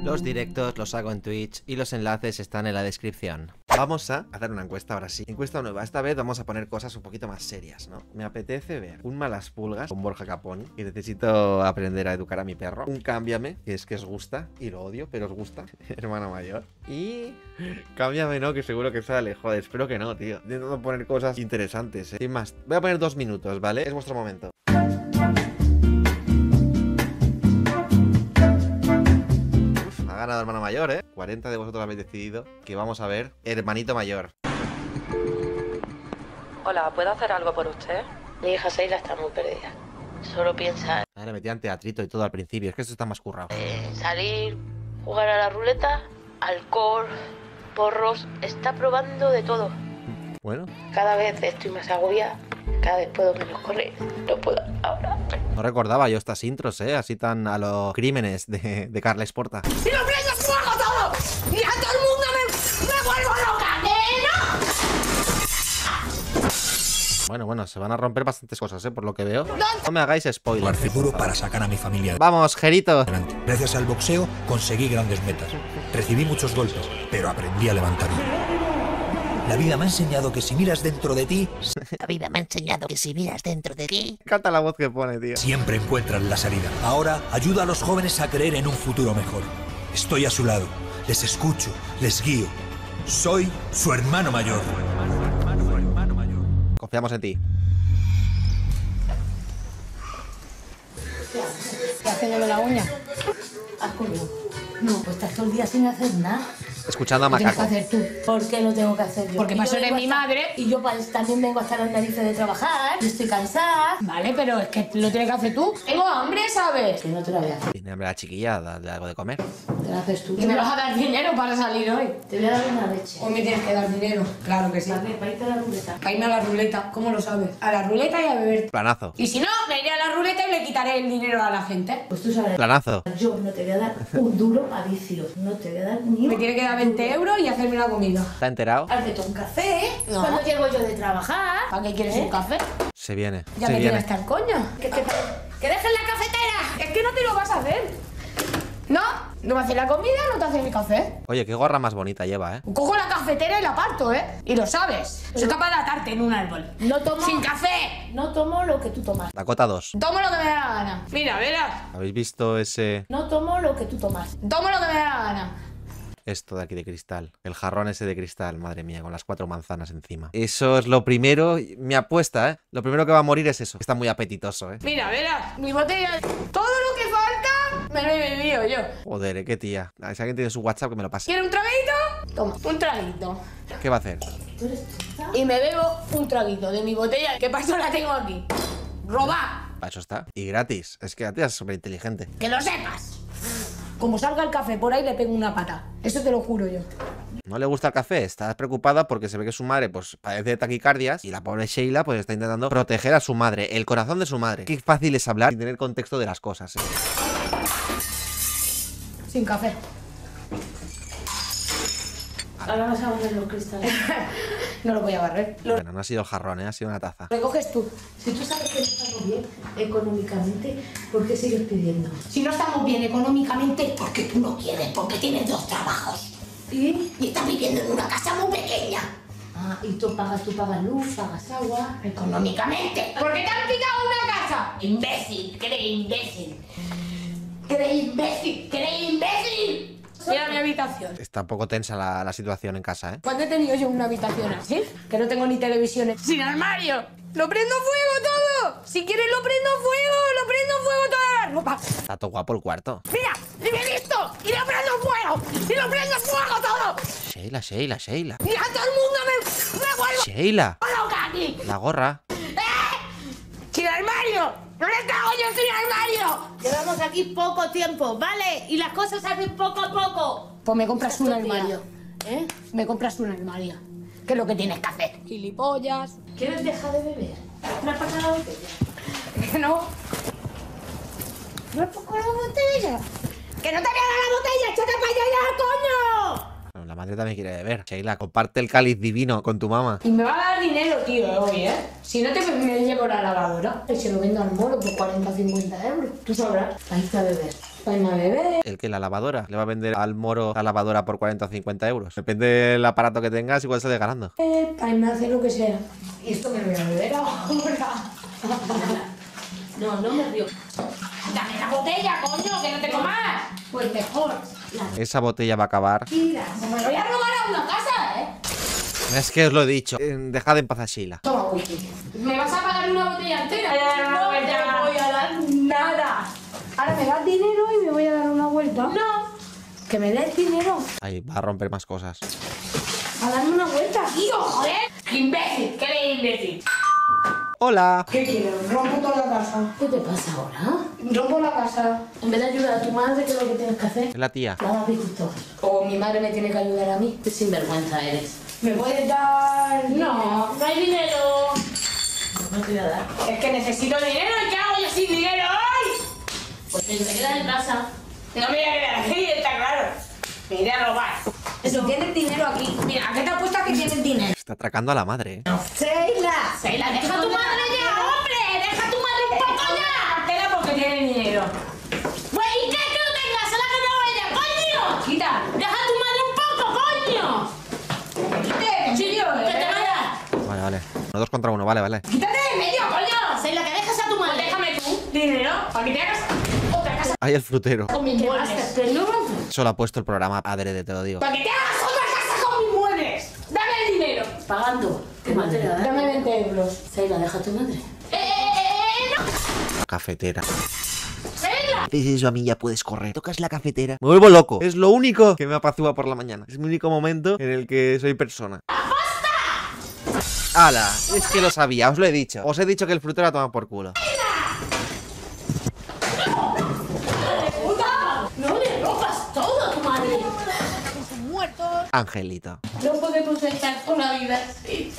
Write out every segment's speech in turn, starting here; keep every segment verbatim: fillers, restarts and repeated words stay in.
Los directos los hago en Twitch y los enlaces están en la descripción. Vamos a hacer una encuesta ahora sí. Encuesta nueva. Esta vez vamos a poner cosas un poquito más serias, ¿no? Me apetece ver un Malas Pulgas con Borja Caponi, y necesito aprender a educar a mi perro. Un Cámbiame, que es que os gusta, y lo odio, pero os gusta. Hermano mayor. Y... Cámbiame, ¿no? Que seguro que sale. Joder, espero que no, tío. Intento poner cosas interesantes, ¿eh? Sin más, voy a poner dos minutos, ¿vale? Es vuestro momento. Ha ganado hermano mayor, ¿eh? cuarenta de vosotros habéis decidido que vamos a ver hermanito mayor. Hola, ¿puedo hacer algo por usted? Mi hija Seila está muy perdida. Solo piensa Ah, le metían teatrito y todo al principio. Es que esto está más currado. en salir, jugar a la ruleta, alcohol, porros. Está probando de todo. Bueno, Cada vez estoy más agobiada. Cada vez puedo menos correr. No puedo ahora. no recordaba yo estas intros, ¿eh? Así tan a los crímenes de, de Carles Porta. ¡Si lo prendo fuego todo! ¡Y a todo el mundo me, me vuelvo loca! ¡Que no! Bueno, bueno, se van a romper bastantes cosas, ¿eh? Por lo que veo. No me hagáis spoiler. Jugar duro para sacar a mi familia Vamos, Gerito. adelante. Gracias al boxeo conseguí grandes metas. Recibí muchos golpes, pero aprendí a levantarme. La vida me ha enseñado que si miras dentro de ti, La vida me ha enseñado que si miras dentro de ti, Canta la voz que pone, tío. siempre encuentras la salida. Ahora ayuda a los jóvenes a creer en un futuro mejor. Estoy a su lado, les escucho, les guío. Soy su hermano mayor. Confiamos en ti. ¿Estás haciéndome la uña? ¿Has comido? No, pues estás todo el día sin hacer nada. Escuchando a ¿Qué tienes que Macaco. hacer tú? ¿Por qué lo tengo que hacer yo? Porque Y para yo eso eres vengo mi hasta- madre. Y yo para- también vengo hasta las narices de trabajar. Y estoy cansada. Vale, pero es que lo tienes que hacer tú. Tengo hambre, ¿sabes? Que no te la voy a hacer. Tiene hambre la chiquilla, dale algo de comer. Te la haces tú. Y me vas a dar dinero para salir hoy. Te voy a dar una leche. Hoy me tienes que dar dinero. Claro que sí. ¿Para qué? Para irte a la ruleta. Para irme a la ruleta. ¿Cómo lo sabes? A la ruleta y a beber. Planazo. Y si no, me iré a la ruleta y le quitaré el dinero a la gente. Pues tú sabes. Planazo. Yo no te voy a dar un duro a vicios. No te voy a dar ni un... Me tiene que dar veinte euros y hacerme la comida. ¿Está enterado? Hazte un café. No. Cuando llego yo de trabajar. ¿Para qué quieres ¿Eh? un café? Se viene. Ya se me viene. tienes hasta el coño. Que, que, que dejes la cafetera. Es que no te lo vas a hacer. No, no me haces la comida, no te haces el café. Oye, qué gorra más bonita lleva, ¿eh? Cojo la cafetera y la parto, ¿eh? Y lo sabes. Soy capaz de atarte en un árbol. No tomo... ¡Sin café! No tomo lo que tú tomas. Dakota dos. Tomo lo que me da la gana. Mira, verás. ¿Habéis visto ese... No tomo lo que tú tomas. Tomo lo que me da la gana. Esto de aquí de cristal? El jarrón ese de cristal, madre mía, con las cuatro manzanas encima. Eso es lo primero, mi apuesta, ¿eh? Lo primero que va a morir es eso. Está muy apetitoso, ¿eh? Mira, verás. Mi botella. Todo lo que falta me lo he bebido yo. Joder, ¿eh? Qué tía. Si alguien tiene su WhatsApp, que me lo pase. ¿Quieres un traguito? Toma, un traguito. ¿Qué va a hacer? Y me bebo un traguito de mi botella. ¿Qué pasó? La tengo aquí. ¡Roba! Para eso está. Y gratis. Es que la tía es súper inteligente. ¡Que lo sepas! Como salga el café por ahí, le pego una pata. Eso te lo juro yo. ¿No le gusta el café? Está preocupada porque se ve que su madre pues padece de taquicardias y la pobre Sheila pues está intentando proteger a su madre, el corazón de su madre. Qué fácil es hablar sin tener contexto de las cosas, ¿eh? Sin café. Ahora vas a barrer los cristales. No lo voy a barrer. Lo Bueno, no ha sido el jarrón, ¿eh? Ha sido una taza. recoges tú. Si tú sabes que no estamos bien económicamente, ¿por qué sigues pidiendo? Si no estamos bien económicamente, porque tú no quieres, porque tienes dos trabajos. ¿Y? Y estás viviendo en una casa muy pequeña. Ah, y tú pagas, tú pagas luz, pagas agua. Económicamente. ¿Por qué te han quitado una casa? Imbécil, que eres imbécil. Que eres imbécil, que eres imbécil. Mira mi habitación. Está un poco tensa la, la situación en casa, ¿eh? ¿Cuándo he tenido yo una habitación así? Que no tengo ni televisiones. ¡Sin armario! ¡Lo prendo fuego todo! Si quieres lo prendo fuego, lo prendo fuego toda la ropa. Está todo guapo el cuarto. ¡Mira! ¡Y me listo! ¡Y lo prendo fuego! ¡Y lo prendo fuego todo! Sheila, Sheila, Sheila. ¡Y a todo el mundo me, me vuelvo Sheila. loca aquí! La gorra. ¡Sin armario! ¡No le cago yo sin armario! Quedamos aquí poco tiempo, ¿vale? Y las cosas se hacen poco a poco. Pues me compras un Estos días, armario. ¿Eh? Me compras un armario. ¿Qué es lo que tienes que hacer? Gilipollas. ¿Quieres dejar de beber? ¿Me has pasado la botella? ¿Que no? ¿No has pasado la botella? ¡Que no te voy a dar la botella! ¡Échate para allá ya, coño! Bueno, la madre también quiere beber. Sheila, comparte el cáliz divino con tu mamá. Y me va a dar dinero, tío, hoy, ¿eh? Si no te me llevo la lavadora, y se lo vendo al moro por cuarenta o cincuenta euros. Tú sabrás. Ahí está a beber. Para irme a beber. ¿El que? ¿La lavadora? ¿Le va a vender al moro la lavadora por cuarenta o cincuenta euros? Depende del aparato que tengas, igual sale ganando. Para irme a hacer lo que sea. Y esto me lo voy a beber ahora. No, no me río. Dame la botella, coño, que no te comas. Pues mejor. Esa botella va a acabar. Tira. Me voy a robar a una casa, ¿eh? Es que os lo he dicho. Eh, Dejad en paz a Sheila. Toma whisky. ¿Me vas a pagar una botella entera? No te voy a dar nada. Ahora me das dinero y me voy a dar una vuelta. No. Que me des dinero. Ahí, va a romper más cosas. A darme una vuelta. Tío, joder. ¡Qué imbécil! ¡Qué eres imbécil! ¡Hola! ¿Qué quieres? Rompo toda la casa. ¿Qué te pasa ahora? Rompo la casa. En vez de ayudar a tu madre, ¿qué es lo que tienes que hacer? Es la tía. Lavar disgustos. O mi madre me tiene que ayudar a mí. Qué sinvergüenza eres. ¿Me puedes dar...? No, no hay dinero. No te voy a dar. Es que necesito dinero. ¿Y qué hago yo sin dinero hoy? Pues te quedas en casa. No me voy a quedar aquí, está claro. Me iré a robar. Si tienes dinero aquí. Mira, ¿a qué te apuestas que tienes dinero? Está atracando a la madre, ¿eh? ¡Sheila! Seila, deja a tu madre ya, hombre. Deja a tu madre un poco ya. Tela porque tiene dinero. Pues, ¿y qué que no tengas? ¡Se la que no ella, coño! Quita. Deja a tu madre un poco, coño. Quítate, Chillo, que te vayas. Vale, vale. No dos contra uno, vale, vale. Quítate de en medio, coño. Seila, que dejas a tu madre. Pues déjame tú dinero para que te hagas otra casa Ahí el frutero. con mis muebles. Que no. Solo ha puesto el programa adrede, te lo digo. Para que te hagas otra casa con mis muebles. Dame el dinero. Pagando. ¿Qué más te voy a dar? Dame veinte euros. Seila, deja a tu madre. Eh, eh, eh, no. Cafetera. Seila. Haces eso a mí, ya puedes correr. Tocas la cafetera. Me vuelvo loco. Es lo único que me apacigua por la mañana. Es mi único momento en el que soy persona. ¡Hala! Es que lo sabía, os lo he dicho. Os he dicho que el frutero ha tomado por culo. No le rompas todo a tu madre. Angelito. No podemos estar con la vida así.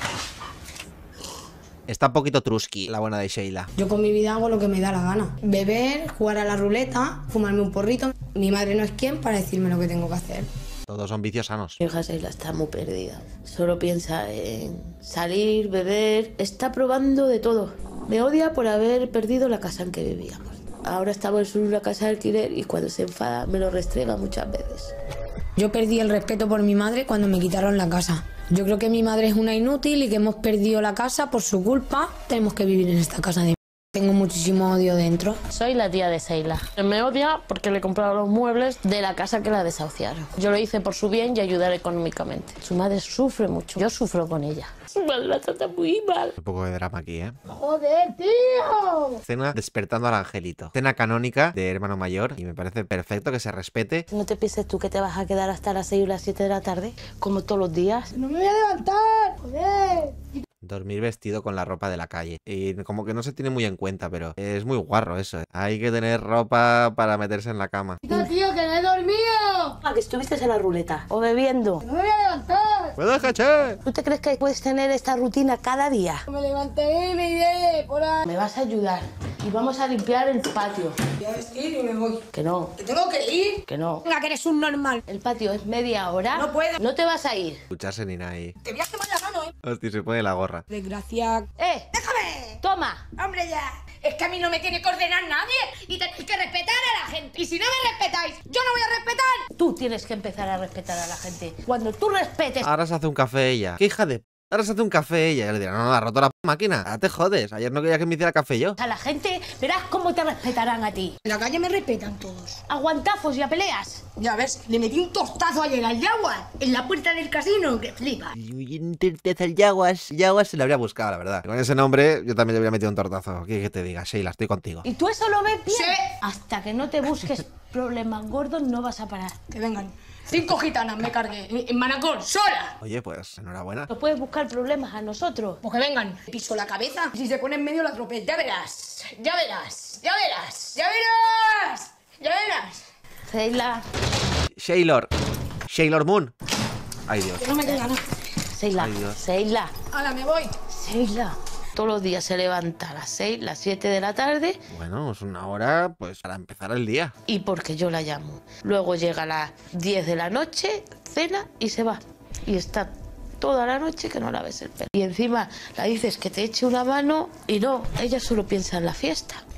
Está un poquito truski, la buena de Sheila. Yo con mi vida hago lo que me da la gana. Beber, jugar a la ruleta, fumarme un porrito. Mi madre no es quien para decirme lo que tengo que hacer. Todos son vicios sanos. Mi hija Seila está muy perdida. Solo piensa en salir, beber. Está probando de todo. Me odia por haber perdido la casa en que vivíamos. Ahora estamos en una casa de alquiler y cuando se enfada me lo restrega muchas veces. Yo perdí el respeto por mi madre cuando me quitaron la casa. Yo creo que mi madre es una inútil y que hemos perdido la casa por su culpa. Tenemos que vivir en esta casa de m***. Tengo muchísimo odio dentro. Soy la tía de Seila. Me odia porque le compraron los muebles de la casa que la desahuciaron. Yo lo hice por su bien y ayudar económicamente. Su madre sufre mucho. Yo sufro con ella. Su madre la trata muy mal. Un poco de drama aquí, ¿eh? ¡Joder, tío! Escena despertando al angelito. Escena canónica de hermano mayor. Y me parece perfecto que se respete. No te pienses tú que te vas a quedar hasta las seis o las siete de la tarde, como todos los días. ¡No me voy a levantar! ¡Joder! Dormir vestido con la ropa de la calle. Y como que no se tiene muy en cuenta, pero es muy guarro eso. ¿eh? Hay que tener ropa para meterse en la cama. ¡No, tío, que no he dormido! Ah, que estuviste en la ruleta o bebiendo. ¡No me voy a levantar! ¡Puedo caché! ¿Tú te crees que puedes tener esta rutina cada día? Me levantaré y me iré por ahí. Me vas a ayudar y vamos a limpiar el patio. Voy a vestir y me voy. Que no, ¡Que tengo que ir! que no. Venga, que eres un normal. El patio es media hora. No puedo. No te vas a ir. Escucharse ni nada ahí. Te voy a quemar la mano, ¿eh? Hostia, se pone la gorra. Desgracia. ¡Eh! ¡Déjame! ¡Toma! ¡Hombre, ya! Es que a mí no me tiene que ordenar nadie y tenéis que respetar a la gente. Y si no me respetáis, yo no voy a respetar. Tú tienes que empezar a respetar a la gente. Cuando tú respetes... Ahora se hace un café ella. ¿Qué hija de... p-? Ahora se hace un café ella. Y le dirá, no, no, ha roto la p máquina. Ahora te jodes. Ayer no quería que me hiciera café yo. A la gente, verás cómo te respetarán a ti. En la calle me respetan todos. Aguantazos y a peleas. Ya ves, le metí un tostazo ayer al Yagua en la puerta del casino, que flipa. Y el Yaguas. Yaguas se le habría buscado, la verdad. Con ese nombre yo también le habría metido un tortazo. ¿Qué que te diga? Sheila, estoy contigo. Y tú eso lo ves bien. Sí. Hasta que no te busques problemas gordos no vas a parar. Que vengan. Cinco gitanas me cargué en- en Manacor, sola. Oye, pues enhorabuena. Nos puedes buscar problemas a nosotros. Pues que vengan. Piso la cabeza. Si se pone en medio la atropella. Ya verás. Ya verás. Ya verás. Ya verás. Ya verás. Seila, Shaylor. Shaylor Moon. Ay, Dios. Que no me queda nada. Seila, Ay, Dios. Seila, Ahora me voy. Seila. Todos los días se levanta a las seis, las siete de la tarde Bueno, es una hora, pues, para empezar el día. y porque yo la llamo. Luego llega a las diez de la noche, cena y se va. Y está toda la noche que no la ves el pelo. Y encima la dices que te eche una mano y no, ella solo piensa en la fiesta.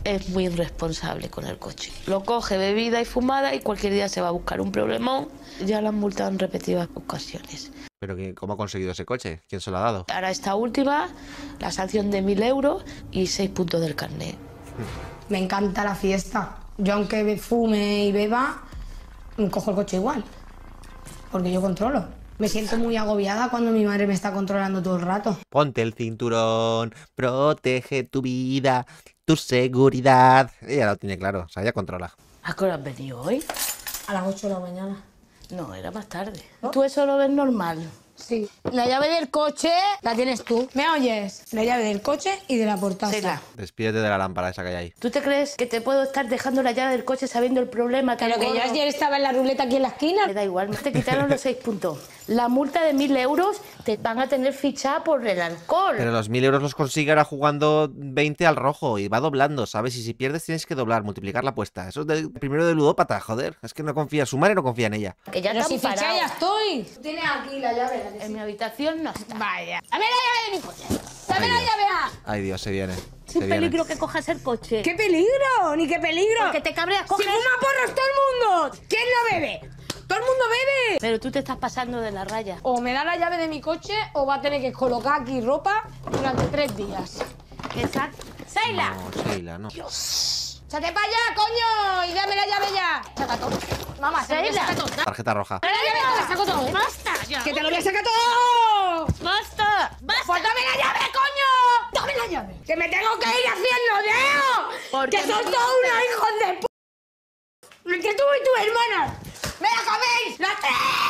es muy irresponsable con el coche. Lo coge bebida y fumada y cualquier día se va a buscar un problemón. Ya lo han multado en repetidas ocasiones. ¿Pero que, cómo ha conseguido ese coche? ¿Quién se lo ha dado? Ahora esta última, la sanción de mil euros y seis puntos del carnet. Me encanta la fiesta. Yo aunque fume y beba, cojo el coche igual. Porque yo controlo. Me siento muy agobiada cuando mi madre me está controlando todo el rato. Ponte el cinturón, protege tu vida, tu seguridad. Ella lo tiene claro, o sea, ella controla. ¿A qué hora has venido hoy? A las ocho de la mañana. No, era más tarde. ¿Tú eso lo ves normal? Sí. La llave del coche la tienes tú. ¿Me oyes? La llave del coche y de la portaza. Sheila, Despídete de la lámpara esa que hay ahí. ¿tú te crees que te puedo estar dejando la llave del coche sabiendo el problema? Pero que yo ayer estaba en la ruleta aquí en la esquina. Me da igual, te quitaron los seis puntos. La multa de mil euros te van a tener fichada por el alcohol. Pero los mil euros los consigue ahora jugando veinte al rojo y va doblando, ¿sabes? Y si pierdes tienes que doblar, multiplicar la apuesta. Eso es del primero de ludópata, joder. Es que no confía, su madre no confía en ella. Que ya Pero te si han ficha parado. ya estoy. Tienes aquí la llave. La que En sí. mi habitación no está. Vaya. Dame la llave de mi coche. Dame Ay, la Dios. llave. ah. Ay, Dios, se viene. Es Se un viene. peligro que cojas el coche. ¿Qué peligro? Ni qué peligro. Porque te cabreas, Si coges... fuma porros todo el mundo. ¿Quién no bebe? Todo el mundo bebe. Pero tú te estás pasando de la raya. O me da la llave de mi coche o va a tener que colocar aquí ropa durante tres días. Exacto. ¡Sheila! No, Sheila, no. ¡Échate para allá, coño! Y dame la llave ya. Saca todo. Mamá, se lo voy a sacar todo. Tarjeta roja. Dame la llave, te la saco todo. ¿eh? ¡Basta ya! ¡Que te lo voy a sacar todo! ¡Basta! ¡Basta! ¡Pues dame la llave, coño! ¡Dame la llave! ¡Que me tengo que ir haciendo, Leo! Porque ¡Que son me- todos unos hijos de p... ¡Entre tú y tu hermana! ¡Me la coméis! ¡Las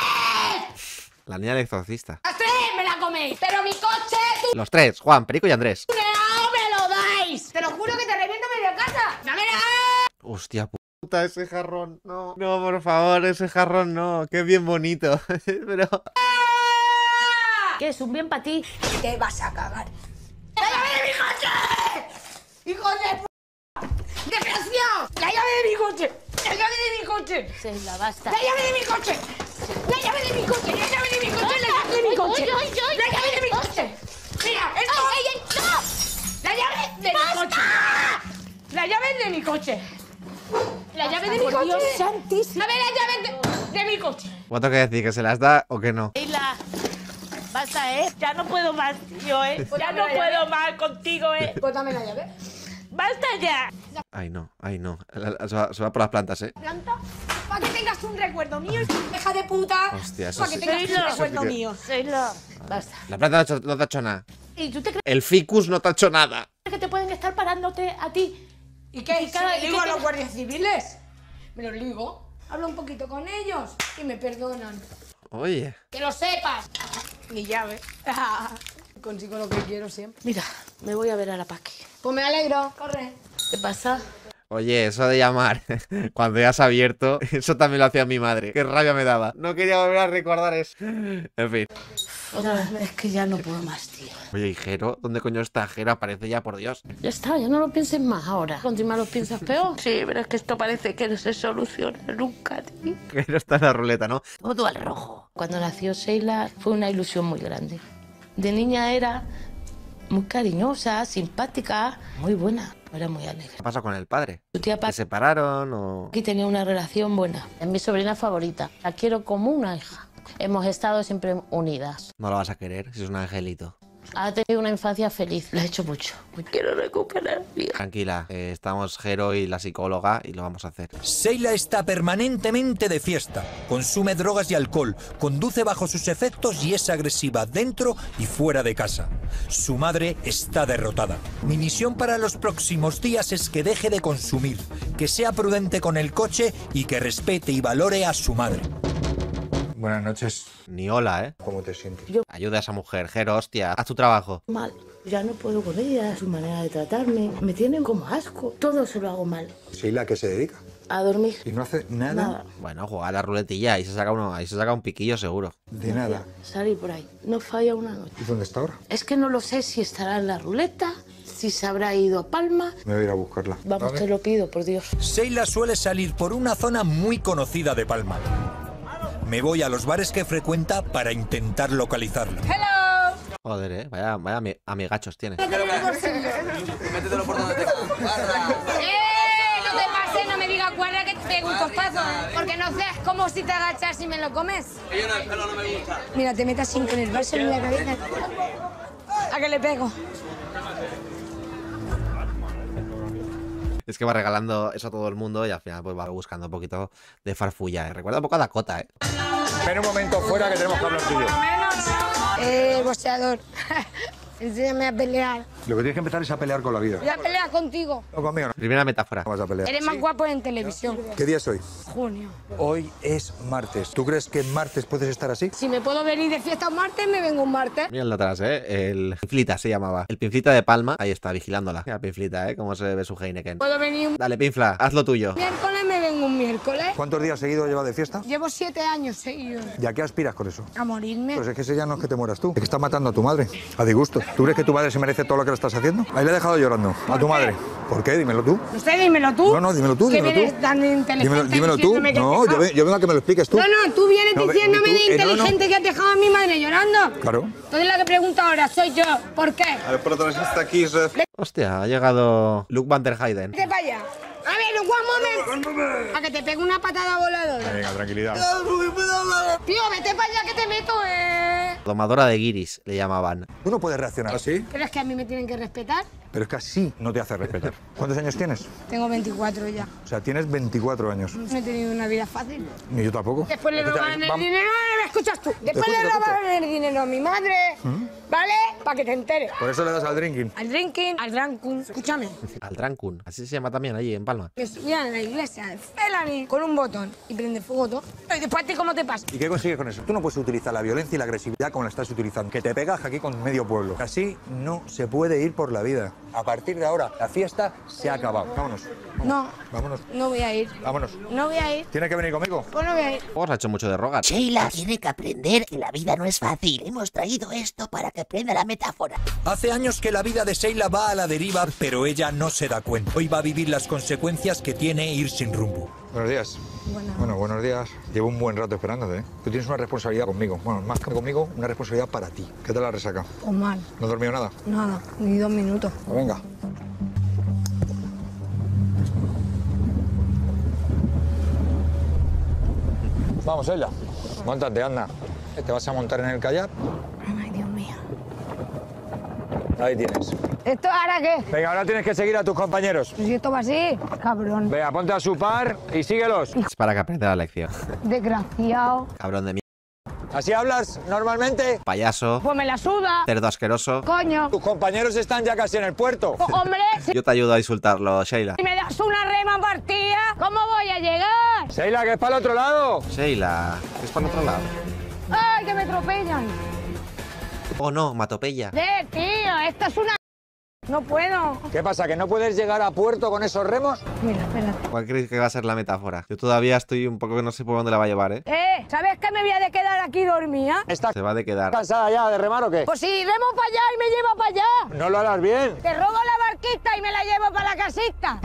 tres! La niña del exorcista. ¡Las tres me la coméis! ¡Pero mi coche, tú Los tres, Juan, Perico y Andrés. no me lo dais! ¡Te lo juro que te reviento media casa! ¡Dámela! Hostia puta, ese jarrón. No, no, por favor, ese jarrón no. Qué bien bonito. Pero... ¿Qué es un bien para ti? ¡Te vas a cagar! ¡La llave de mi coche! ¡Hijo de p... ¡Desgraciado! ¡La llave de mi coche! ¡La llave de mi coche! Sheila, basta. ¡La llave de mi coche! ¡La llave de mi coche! ¡La llave de mi coche! ¡La llave de mi coche! ¡Ay, ay, ay! ¡La llave de mi coche! ¡Mira! ¡Esto! ¡La llave de mi coche! ¡La llave de mi coche! ¡La llave de mi Por coche! Dios santísimo. ¡A ver la llave de, de mi coche! ¿Cuánto que decir? ¿Que se las da o que no? Sheila, basta, ¿eh? Ya no puedo más, tío, ¿eh? Ya no puedo más contigo, ¿eh? Pues dame la llave. ¡Basta ya! Ay, no, ay, no. La- la- Se va, se va por las plantas, ¿eh? Planta, para que tengas un recuerdo mío, hija de puta. Hostia, eso Para que sí. tengas Sheila. un recuerdo Eso sí que- mío. Sheila, basta. La planta no, ha hecho- no te ha hecho nada. ¿Y tú te crees El ficus no te ha hecho nada. que te pueden estar parándote a ti? ¿Y qué? Y cada- ¿Si me y ligo qué a te- los guardias civiles? ¿Me los ligo? Hablo un poquito con ellos y me perdonan. Oye. ¡Que lo sepas! Mi llave. Consigo lo que quiero siempre. Mira, me voy a ver a la Paqui. Pues me alegro. Corre. ¿Qué pasa? Oye, eso de llamar cuando ya has abierto, eso también lo hacía mi madre. Qué rabia me daba. No quería volver a recordar eso. En fin. Otra vez, es que ya no puedo más, tío. Oye, ¿y Jero? ¿Dónde coño está Jero? Aparece ya, por Dios. Ya está, ya no lo pienses más ahora. Cuanto más lo piensas peor. Sí, pero es que esto parece que no se soluciona nunca, tío. Jero está en la ruleta, ¿no? Todo al rojo. Cuando nació Sheila fue una ilusión muy grande. De niña era muy cariñosa, simpática, muy buena. Era muy alegre. ¿Qué pasa con el padre? Tu tía ¿Se Paqui separaron o...? tenía una relación buena. Es mi sobrina favorita. La quiero como una hija. Hemos estado siempre unidas. No la vas a querer, si es un angelito. Ha tenido una infancia feliz. La he hecho mucho. Me quiero recuperar, hija. Tranquila, eh, estamos Jero y la psicóloga y lo vamos a hacer. Sheila está permanentemente de fiesta, consume drogas y alcohol, conduce bajo sus efectos y es agresiva dentro y fuera de casa. Su madre está derrotada. Mi misión para los próximos días es que deje de consumir, que sea prudente con el coche y que respete y valore a su madre. Buenas noches. Ni hola, ¿eh? ¿Cómo te sientes? Ayuda a esa mujer, Jero, hostia, haz tu trabajo. Mal. Ya no puedo con ella, su manera de tratarme. Me tienen como asco. Todo se lo hago mal. ¿Sheila a qué se dedica? A dormir. ¿Y no hace nada? Nada. Bueno, juega a la ruletilla y se saca uno, ahí se saca un piquillo seguro. De nada. Salir por ahí. No falla una noche. ¿Y dónde está ahora? Es que no lo sé si estará en la ruleta, si se habrá ido a Palma. Me voy a ir a buscarla. Vamos, ¿Vale? te lo pido, por Dios. Sheila suele salir por una zona muy conocida de Palma. Me voy a los bares que frecuenta para intentar localizarla. Joder, eh. Vaya, vaya ami- amigachos tiene. Métetelo por donde te ¡Eh! No te pases, no me digas cuerda que te pego un tostazo, ¿eh? Porque no sé, es como si te agachas y me lo comes. Yo no, el pelo no me gusta. Mira, te metas sin con el vaso en la cabeza. ¿A qué le pego? Es que va regalando eso a todo el mundo y al final pues va buscando un poquito de farfulla, ¿eh? Recuerda un poco a Dakota, ¿eh? Ven un momento fuera que tenemos que hablar tuyo. Eh, boxeador. Enséñame a pelear. Lo que tienes que empezar es a pelear con la vida. Voy a pelear contigo. No conmigo, no. Primera metáfora. No vas a pelear. Eres más guapo en televisión. ¿Qué día es hoy? Junio. Hoy es martes. ¿Tú crees que en martes puedes estar así? Si me puedo venir de fiesta un martes, me vengo un martes. Mira el de atrás, ¿eh? El Pinflita se llamaba. El Pinflita de Palma. Ahí está, vigilándola. Mira, Pinflita, ¿eh? Cómo se ve su Heineken. Puedo venir un Dale, Pinfla, haz lo tuyo. miércoles, me vengo un miércoles. ¿Cuántos días seguidos llevas de fiesta? Llevo siete años seguidos. ¿Y a qué aspiras con eso? A morirme. Pues es que ese ya no es que te mueras tú. Es que estás matando a tu madre. A disgusto. ¿Tú crees que tu madre se merece todo lo que le estás haciendo? Ahí le he dejado llorando. A tu madre. ¿Por qué? Dímelo tú. No sé, dímelo tú. No, no, dímelo tú, Que dímelo tú. vienes tan inteligente Dímelo, dímelo tú. diciéndome que No, te yo, ve- yo vengo a que me lo expliques tú. No, no, tú vienes No, ve- diciéndome tú- de eh, no, no. inteligente que has dejado a mi madre llorando. Claro. Entonces la que pregunta ahora soy yo. ¿Por qué? El protagonista aquí es... Hostia, ha llegado Luke Van der Heyden. Vete para allá. A ver, un moment. A que te pegue una patada voladora. Venga, tranquilidad. Tío, vete para allá que te meto, eh. Domadora de guiris, le llamaban. Tú no puedes reaccionar así, ¿Pero es que a mí me tienen que respetar? pero es que así no te hace respetar. ¿Cuántos años tienes? Tengo veinticuatro ya. O sea, tienes veinticuatro años. No he tenido una vida fácil. Ni yo tampoco. Después le Escucha, roban el vamos- dinero, ¿me escuchas tú? Después escucho, le te escucho. roban el dinero a mi madre, ¿vale? Para que te enteres. Por eso le das al drinking. Al drinking, al drankun. Escúchame, Al Drancun, así se llama también allí en Palma. me subían a la iglesia de Felani con un botón y prende fuego todo. Y después a ti, ¿cómo te pasa? ¿Y qué consigues con eso? Tú no puedes utilizar la violencia y la agresividad como la estás utilizando. Que te pegas aquí con medio pueblo. Así no se puede ir por la vida. A partir de ahora, la fiesta se ha acabado. Vámonos. No, Vámonos. no voy a ir. Vámonos. No voy a ir. ¿Tienes que venir conmigo? Pues no voy a ir. Os ha hecho mucho de rogar. Sheila tiene que aprender que la vida no es fácil. Hemos traído esto para que aprenda la metáfora. Hace años que la vida de Sheila va a la deriva, pero ella no se da cuenta. Hoy va a vivir las consecuencias que tiene ir sin rumbo. Buenos días. Bueno, buenos días. Llevo un buen rato esperándote, ¿eh? Tú tienes una responsabilidad conmigo. Bueno, más que conmigo, una responsabilidad para ti. ¿Qué te la resaca? Pues mal. ¿No has dormido nada? Nada, ni dos minutos. Pues venga. Vamos, ella. Móntate, anda. Te vas a montar en el kayak. Ay, Dios mío. Ahí tienes. ¿Esto ahora qué? Venga, ahora tienes que seguir a tus compañeros. Pues si esto va así, cabrón. Venga, ponte a su par y síguelos. Es para que aprenda la lección. Desgraciado. Cabrón de mierda. ¿Así hablas normalmente? Payaso. Pues me la suda. Cerdo asqueroso. Coño. Tus compañeros están ya casi en el puerto. Oh, hombre, si Yo te ayudo a insultarlo, Sheila. me das una rema partida, ¿cómo voy a llegar? Sheila, que es para el otro lado. Sheila, es para el otro lado. ¡Ay, que me atropellan! Oh no, Matopeya. ¡Eh, tío! ¡Esto es una... No puedo. ¿Qué pasa, que no puedes llegar a puerto con esos remos? Mira, espérate. ¿Cuál creéis que va a ser la metáfora? Yo todavía estoy un poco que no sé por dónde la va a llevar, ¿eh? Eh, ¿sabes que me voy a de quedar aquí dormida? ¿Estás Se va de quedar. cansada ya de remar o qué? Pues si remo para allá y me lleva para allá. No lo harás bien. Te robo la barquita y me la llevo para la casita.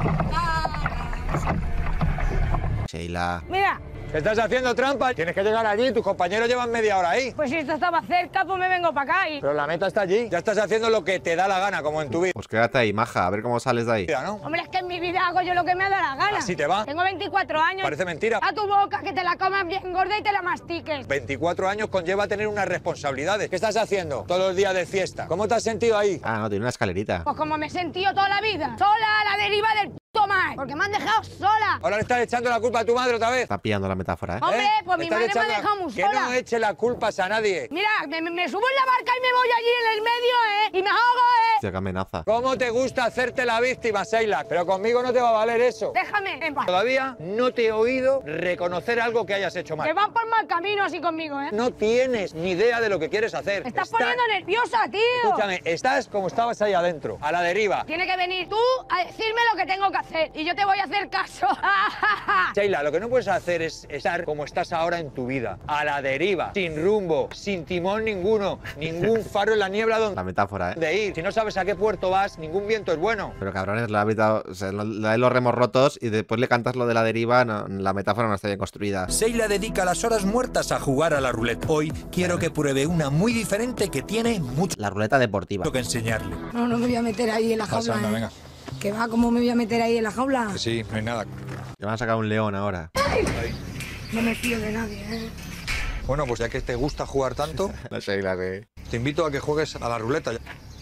Sheila. Mira, ¿Estás haciendo trampa? Tienes que llegar allí, tus compañeros llevan media hora ahí. pues si esto estaba cerca, pues me vengo para acá y... Pero la meta está allí. Ya estás haciendo lo que te da la gana, como en tu vida, Pues quédate ahí, maja, a ver cómo sales de ahí. ¿no? Hombre, es que en mi vida hago yo lo que me da la gana. ¿Así te va? Tengo veinticuatro años. Parece mentira. A tu boca, que te la comas bien gorda y te la mastiques. veinticuatro años conlleva tener unas responsabilidades. ¿Qué estás haciendo todos los días de fiesta? ¿Cómo te has sentido ahí? Ah, no, tiene una escalerita. Pues como me he sentido toda la vida. Sola a la deriva del puto mar. Porque me han dejado sola. Ahora le estás echando la culpa a tu madre otra vez. Está pillando la metáfora, ¿eh? Hombre, ¿Eh? pues Le mi estás madre me ha echando la- dejado muy Que sola. no eche la culpas a nadie. Mira, me, me- me subo en la barca y me voy allí en el medio, ¿eh? Y me ahogo, ¿eh? Hostia, qué amenaza. ¿Cómo te gusta hacerte la víctima, Sheila? Pero conmigo no te va a valer eso. Déjame en paz. Todavía no te he oído reconocer algo que hayas hecho Que mal. van por mal camino así conmigo, ¿eh? No tienes ni idea de lo que quieres hacer. Me estás Está- poniendo nerviosa, tío. Escúchame, estás como estabas ahí adentro, a la deriva. Tiene que venir tú a decirme lo que tengo que hacer y yo te voy a hacer caso. Sheila, lo que no puedes hacer es estar como estás ahora en tu vida, a la deriva, sin rumbo, sin timón ninguno, ningún faro en la niebla donde La metáfora, ¿eh? de ir. Si no sabes a qué puerto vas, ningún viento es bueno. Pero cabrones, lo ha evitado, o sea, lo- le da los remos rotos y después le cantas lo de la deriva, no, la metáfora no está bien construida. Sheila dedica las horas muertas a jugar a la ruleta. Hoy quiero que pruebe una muy diferente que tiene mucho La ruleta deportiva. que enseñarle. No, no me voy a meter ahí en la jaula. Pasa, anda, ¿eh? venga. ¿Qué va? ¿Cómo me voy a meter ahí en la jaula? Que sí, no hay nada. Le van a sacar un león ahora. No me fío de nadie, ¿eh? Bueno, pues ya que te gusta jugar tanto, La Sheila, sí. te invito a que juegues a la ruleta.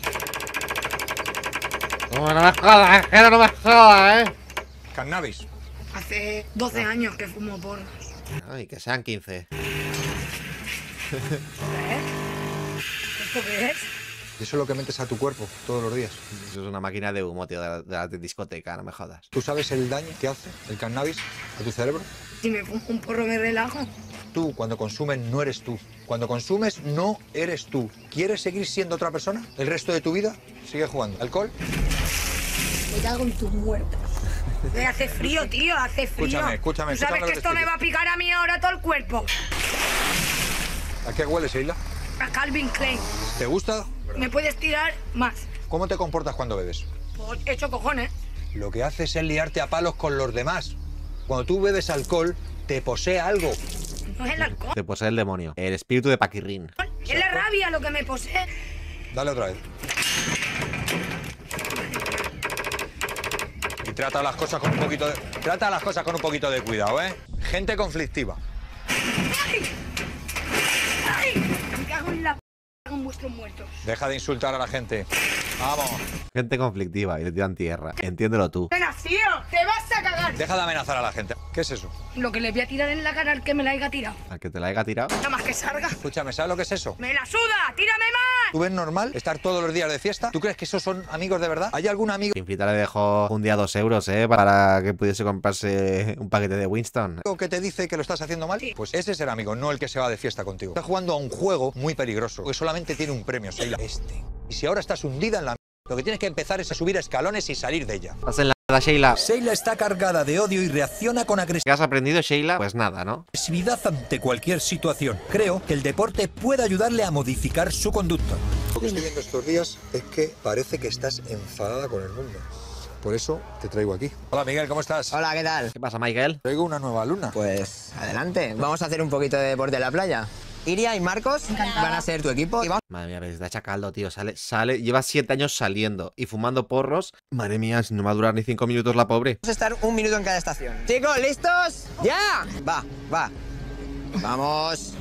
No, no me jodas, que no me jodas, ¿eh? Cannabis. Hace doce años que fumo porros. Ay, que sean quince. ¿Esto qué es? Eso es lo que metes a tu cuerpo todos los días. Eso es una máquina de humo, tío, de la, de la discoteca, no me jodas. ¿Tú sabes el daño que hace el cannabis a tu cerebro? Si me fumo un porro me relajo. Tú, cuando consumes, no eres tú. Cuando consumes, no eres tú. ¿Quieres seguir siendo otra persona el resto de tu vida? Sigue jugando. ¿Alcohol? Me cago en tus muertos. Me hace frío, tío, hace frío. Escúchame, escúchame, ¿Tú sabes escúchame lo que que esto te me digo. va a picar a mí ahora todo el cuerpo? ¿A qué huele, Sheila? A Calvin Klein. ¿Te gusta? ¿Me puedes tirar más? ¿Cómo te comportas cuando bebes? Pues hecho cojones. Lo que haces es liarte a palos con los demás. Cuando tú bebes alcohol, te posee algo. No es el alcohol, Te posee el demonio. El espíritu de Paquirrín. es la rabia lo que me posee. Dale otra vez. Y trata las cosas con un poquito de... Trata las cosas con un poquito de cuidado, ¿eh? Gente conflictiva. ¡Ay! ¡Ay! Me cago en la p con vuestros muertos. Deja de insultar a la gente. Vamos. Gente conflictiva y le tiran tierra. Entiéndelo tú. ¡Ven así, te vas a cagar! Deja de amenazar a la gente. ¿Qué es eso? Lo que le voy a tirar en la cara al que me la haya tirado. Al que te la haya tirado. Nada más que salga. Escúchame, ¿sabes lo que es eso? ¡Me la suda! ¡Tírame más! ¿Tú ves normal estar todos los días de fiesta? ¿Tú crees que esos son amigos de verdad? ¿Hay algún amigo Inflita le dejó un día dos euros, ¿eh? Para que pudiese comprarse un paquete de Winston. que te dice que lo estás haciendo mal? Pues ese es el amigo, no el que se va de fiesta contigo. Está jugando a un juego muy peligroso, que solamente tiene un premio, Sheila. Este. Y si ahora estás hundida en la... Lo que tienes que empezar es a subir escalones y salir de ella. Estás en la mierda, Sheila. Sheila está cargada de odio y reacciona con ¿Qué has aprendido, Sheila? Pues nada, ¿no? agresividad ante cualquier situación. Creo que el deporte puede ayudarle a modificar su conducta. Lo que estoy viendo estos días es que parece que estás enfadada con el mundo. Por eso te traigo aquí. Hola, Miguel, ¿cómo estás? Hola, ¿qué tal? ¿Qué pasa, Michael? Traigo una nueva alumna. Pues adelante, vamos a hacer un poquito de deporte en la playa. Iria y Marcos van a ser tu equipo y vamos Madre mía, ves, da chacaldo, tío. Sale, sale, lleva siete años saliendo y fumando porros. Madre mía, si no va a durar ni cinco minutos la pobre. a estar un minuto en cada estación. Chicos, ¿listos? ¡Ya! Va, va. Vamos.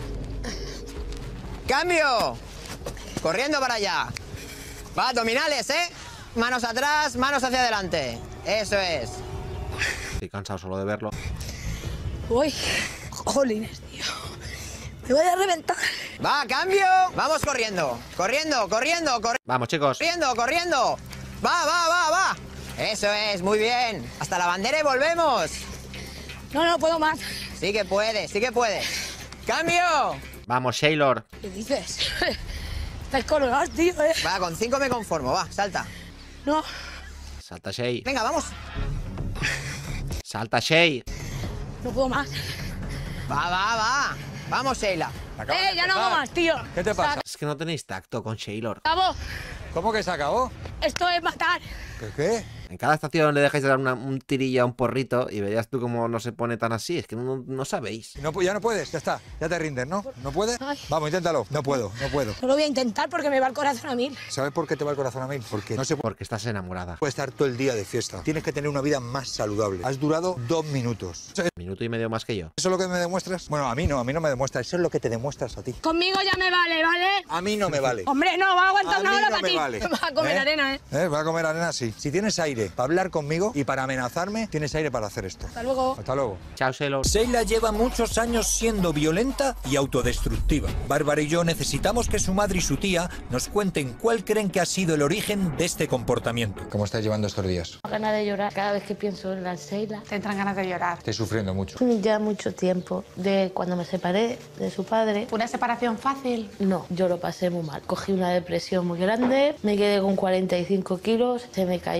¡Cambio! Corriendo para allá. Va, abdominales, ¿eh? Manos atrás, manos hacia adelante. Eso es. Estoy cansado solo de verlo. Uy, jolines, tío. Me voy a reventar. Va, cambio. Vamos corriendo. Corriendo, corriendo, corriendo. Vamos, chicos. Corriendo, corriendo. Va, va, va, va. Eso es, muy bien. Hasta la bandera y volvemos. No, no puedo más. Sí que puedes, sí que puedes. ¡Cambio! Vamos, Shaylor. ¿Qué dices? Estáis colgados, tío, eh. Va, con cinco me conformo, va, salta. No. Salta, Shay. Venga, vamos. Salta, Shay. No puedo más. Va, va, va. Vamos, Sheila. Eh, ya no hago más, tío. ¿Qué te pasa? Es que no tenéis tacto con Shaylor. Acabó. ¿Cómo que se acabó? Esto es matar. ¿Qué qué? En cada estación le dejáis de dar una- un tirillo a un porrito y verías tú cómo no se pone tan así. Es que no, no sabéis. No, pu- ya no puedes, ya está. Ya te rindes, ¿no? ¿No puedes? Ay. Vamos, inténtalo. No puedo, no puedo. No lo voy a intentar porque me va el corazón a mil. ¿Sabes por qué te va el corazón a mil? Porque no se puede Porque estás enamorada. estar todo el día de fiesta. Tienes que tener una vida más saludable. Has durado dos minutos. ¿Eso Minuto y medio más que yo. es lo que me demuestras? Bueno, a mí no, a mí no me demuestras. Eso es lo que te demuestras a ti. Conmigo ya me vale, ¿vale? A mí no me vale. Hombre, no, va a A aguantar mí una hora no para me ti. vale. Va a comer ¿Eh? arena, ¿eh? ¿Eh? Va a comer arena, sí. Si tienes aire para hablar conmigo y para amenazarme, tienes aire para hacer esto. Hasta luego. Hasta luego. Chao, Shaylor. Sheila lleva muchos años siendo violenta y autodestructiva. Bárbara y yo necesitamos que su madre y su tía nos cuenten cuál creen que ha sido el origen de este comportamiento. ¿Cómo estás llevando estos días? Ganas de llorar cada vez que pienso en la Sheila. Te entran ganas de llorar. Estoy sufriendo mucho. Ya mucho tiempo de cuando me separé de su padre. ¿Una separación fácil? No, yo lo pasé muy mal. Cogí una depresión muy grande, me quedé con cuarenta y cinco kilos, se me cayó todo el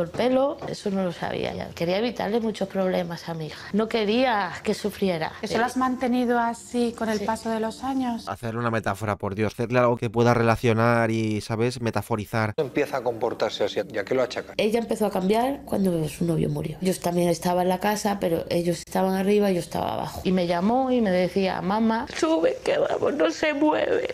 el pelo, eso no lo sabía ya. Quería evitarle muchos problemas a mi hija. No quería que sufriera. ¿Eso lo has mantenido así con el sí. paso de los años? Hacerle una metáfora, por Dios. Hacerle algo que pueda relacionar y, ¿sabes? Metaforizar. Empieza a comportarse así. ¿Y a qué lo achaca? Ella empezó a cambiar cuando su novio murió. Yo también estaba en la casa, pero ellos estaban arriba y yo estaba abajo. Y me llamó y me decía, mamá, sube que Ramón no se mueve.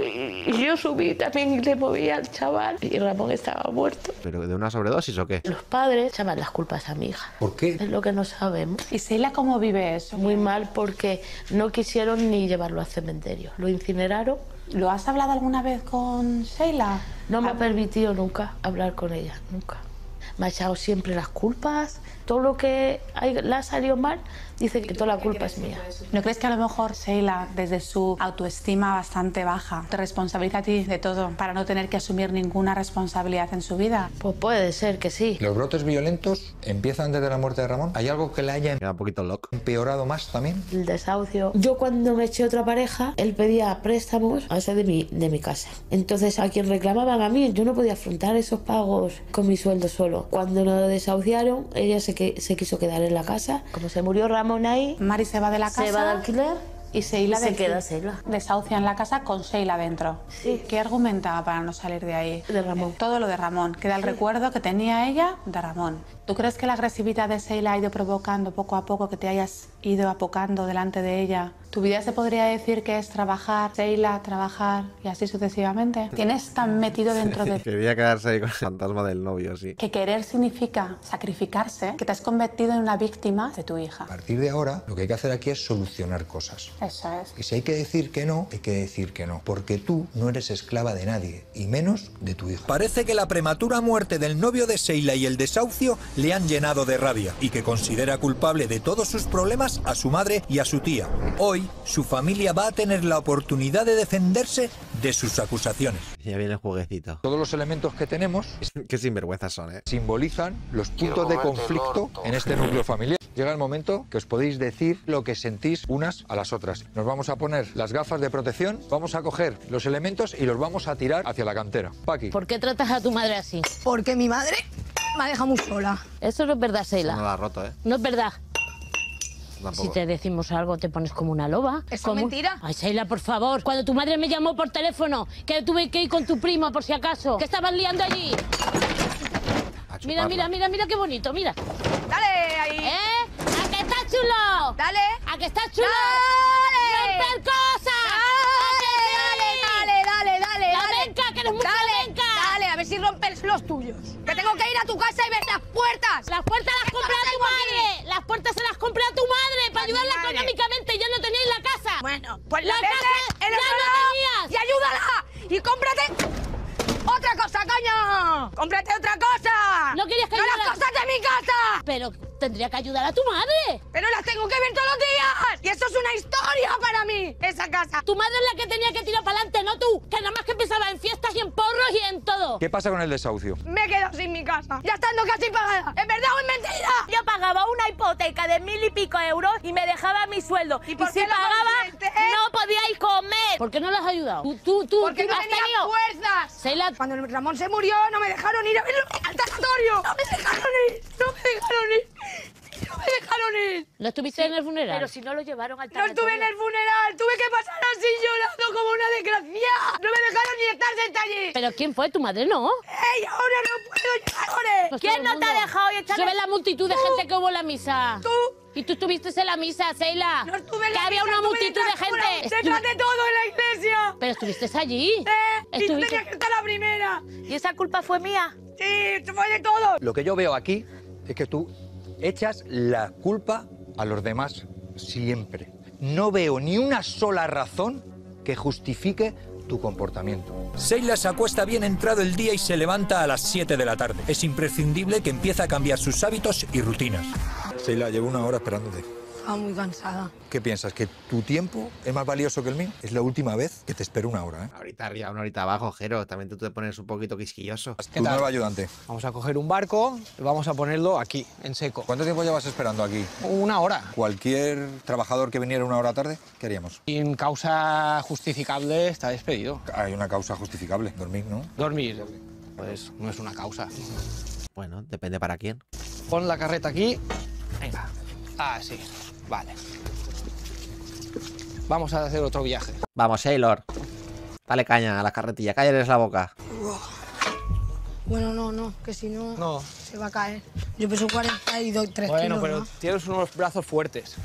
Y yo, y yo subí también y le moví al chaval y Ramón estaba muerto. ¿Pero de una sobredosis o qué? Los padres echaban las culpas a mi hija. ¿Por qué? Es lo que no sabemos. ¿Y Sheila cómo vive eso? Muy mal porque no quisieron ni llevarlo al cementerio. Lo incineraron. ¿Lo has hablado alguna vez con Sheila? No me ha permitido nunca hablar con ella, nunca. Me ha echado siempre las culpas. Todo lo que le ha salido mal, dice que toda la culpa es mía. ¿No crees que a lo mejor Sheila, desde su autoestima bastante baja, te responsabiliza a ti de todo para no tener que asumir ninguna responsabilidad en su vida? Pues puede ser que sí. ¿Los brotes violentos empiezan desde la muerte de Ramón? ¿Hay algo que le haya Queda un poquito loco. empeorado más también? El desahucio. Yo cuando me eché otra pareja, él pedía préstamos a ser de mi, de mi casa. Entonces a quien reclamaban a mí, yo no podía afrontar esos pagos con mi sueldo solo. Cuando lo desahuciaron, ella se, que, se quiso quedar en la casa. Como se murió Ramón ahí, Mari se va de la casa. Se va de alquiler. Y Sheila se queda Sheila. Desahucia en la casa con Sheila dentro. Sí. ¿Qué argumentaba para no salir de ahí? De Ramón. Todo lo de Ramón. Queda el sí. recuerdo que tenía ella de Ramón. ¿Tú crees que la agresividad de Sheila ha ido provocando poco a poco que te hayas ido apocando delante de ella? ¿Tu vida se podría decir que es trabajar, Sheila, trabajar y así sucesivamente? ¿Tienes tan metido dentro de ti? Quería quedarse ahí con el fantasma del novio, sí. Que querer significa sacrificarse, que te has convertido en una víctima de tu hija. A partir de ahora, lo que hay que hacer aquí es solucionar cosas. Eso es. Y si hay que decir que no, hay que decir que no. Porque tú no eres esclava de nadie, y menos de tu hija. Parece que la prematura muerte del novio de Sheila y el desahucio le han llenado de rabia y que considera culpable de todos sus problemas a su madre y a su tía. Hoy, su familia va a tener la oportunidad de defenderse de sus acusaciones. Ya viene el jueguecito. Todos los elementos que tenemos Qué sinvergüenzas son, ¿eh? simbolizan los puntos de conflicto en este núcleo familiar. Llega el momento que os podéis decir lo que sentís unas a las otras. Nos vamos a poner las gafas de protección, vamos a coger los elementos y los vamos a tirar hacia la cantera. Paqui. ¿Por qué tratas a tu madre así? Porque mi madre me ha dejado muy sola. Eso no es verdad, Sheila. No la ha roto, ¿eh? No es verdad. Tampoco. Si te decimos algo, te pones como una loba. ¿Eso es mentira? Ay, Sheila, por favor. Cuando tu madre me llamó por teléfono, que tuve que ir con tu primo por si acaso, que estabas liando allí. Mira, mira, mira, mira qué bonito, mira. Dale ahí. ¿Eh? ¿A que está chulo? Dale. ¿A que está chulo? Dale. ¡Romper cosas! Dale, dale, dale, dale, La dale. venca, que eres mucha Dale, venca. dale, a ver si rompes los tuyos. Que tengo que ir a tu casa y ver las puertas. Las puertas las compré a tu madre. Las puertas se las compré a tu madre para ayudarla económicamente. Ya no tenéis la casa. Bueno, pues la la casa en el ya no salón tenías. y ayúdala. Y cómprate otra cosa, coño. Cómprate otra cosa. No querías que No ayudara- las cosas de mi casa. Pero tendría que ayudar a tu madre. Pero las tengo que ver todos los días. Y eso es una historia para mí, esa casa. Tu madre es la que tenía que tirar para adelante, no tú. Que nada más que pensaba en fiestas y en porros y en todo. ¿Qué pasa con el desahucio? Me he quedado sin mi casa. Ya estando casi pagada. ¿Es verdad o es mentira? Yo pagaba una hipoteca de mil y pico euros y me dejaba mi sueldo. ¿Y Y, por si qué lo pagaba, consentes? no podíais comer. ¿Por qué no le has ayudado? Tú, tú, tú. Porque tú no has tenía tenido- fuerzas. Sheila, Cuando Ramón se murió, no me dejaron ir a verlo al tanatorio. No me dejaron ir. No me dejaron ir. No me dejaron ir. ¿no estuviste en el funeral? Pero si no lo llevaron al No tanatorio. estuve en el funeral. Tuve que pasar así llorando como una desgraciada. No me dejaron ni estar sentada allí. ¿Pero quién fue? ¿Tu madre no? ¡Ey, ahora no puedo llorar! Pues ¿Quién todo el no te ha mundo. dejado y echarle- ¿Sabes la multitud de gente que hubo en la misa? Tú. ¿Y tú estuviste en la misa, Sheila? No estuve en que la había misa, una estuve multitud de detrás, fuera, gente. detrás Estu- de todo en la iglesia. Pero estuviste allí. ¿Eh? Y tú Estuviste- tenías que estar la primera. ¿Y esa culpa fue mía? Sí, fue de todo. Lo que yo veo aquí es que tú echas la culpa a los demás siempre. No veo ni una sola razón que justifique tu comportamiento. Sheila se acuesta bien entrado el día y se levanta a las siete de la tarde. Es imprescindible que empiece a cambiar sus hábitos y rutinas. Sheila, llevo una hora esperándote. Estaba muy cansada. ¿Qué piensas? ¿Que tu tiempo es más valioso que el mío? Es la última vez que te espero una hora, ¿eh? Ahorita arriba, una horita abajo, Jero. También tú te pones un poquito quisquilloso. Tu nuevo ayudante. Vamos a coger un barco y vamos a ponerlo aquí, en seco. ¿Cuánto tiempo llevas esperando aquí? Una hora. Cualquier trabajador que viniera una hora tarde, ¿qué haríamos? Sin causa justificable está despedido. Hay una causa justificable, dormir, ¿no? Dormir, pues no es una causa. Bueno, depende para quién. Pon la carreta aquí. Venga. Ah, sí. Vale. Vamos a hacer otro viaje. Vamos, Sailor. Dale caña a la carretilla, cállales la boca. Bueno, no, no, que si no, No. se va a caer. Yo peso cuarenta y doy tres Bueno, kilos, pero ¿no? tienes unos brazos fuertes.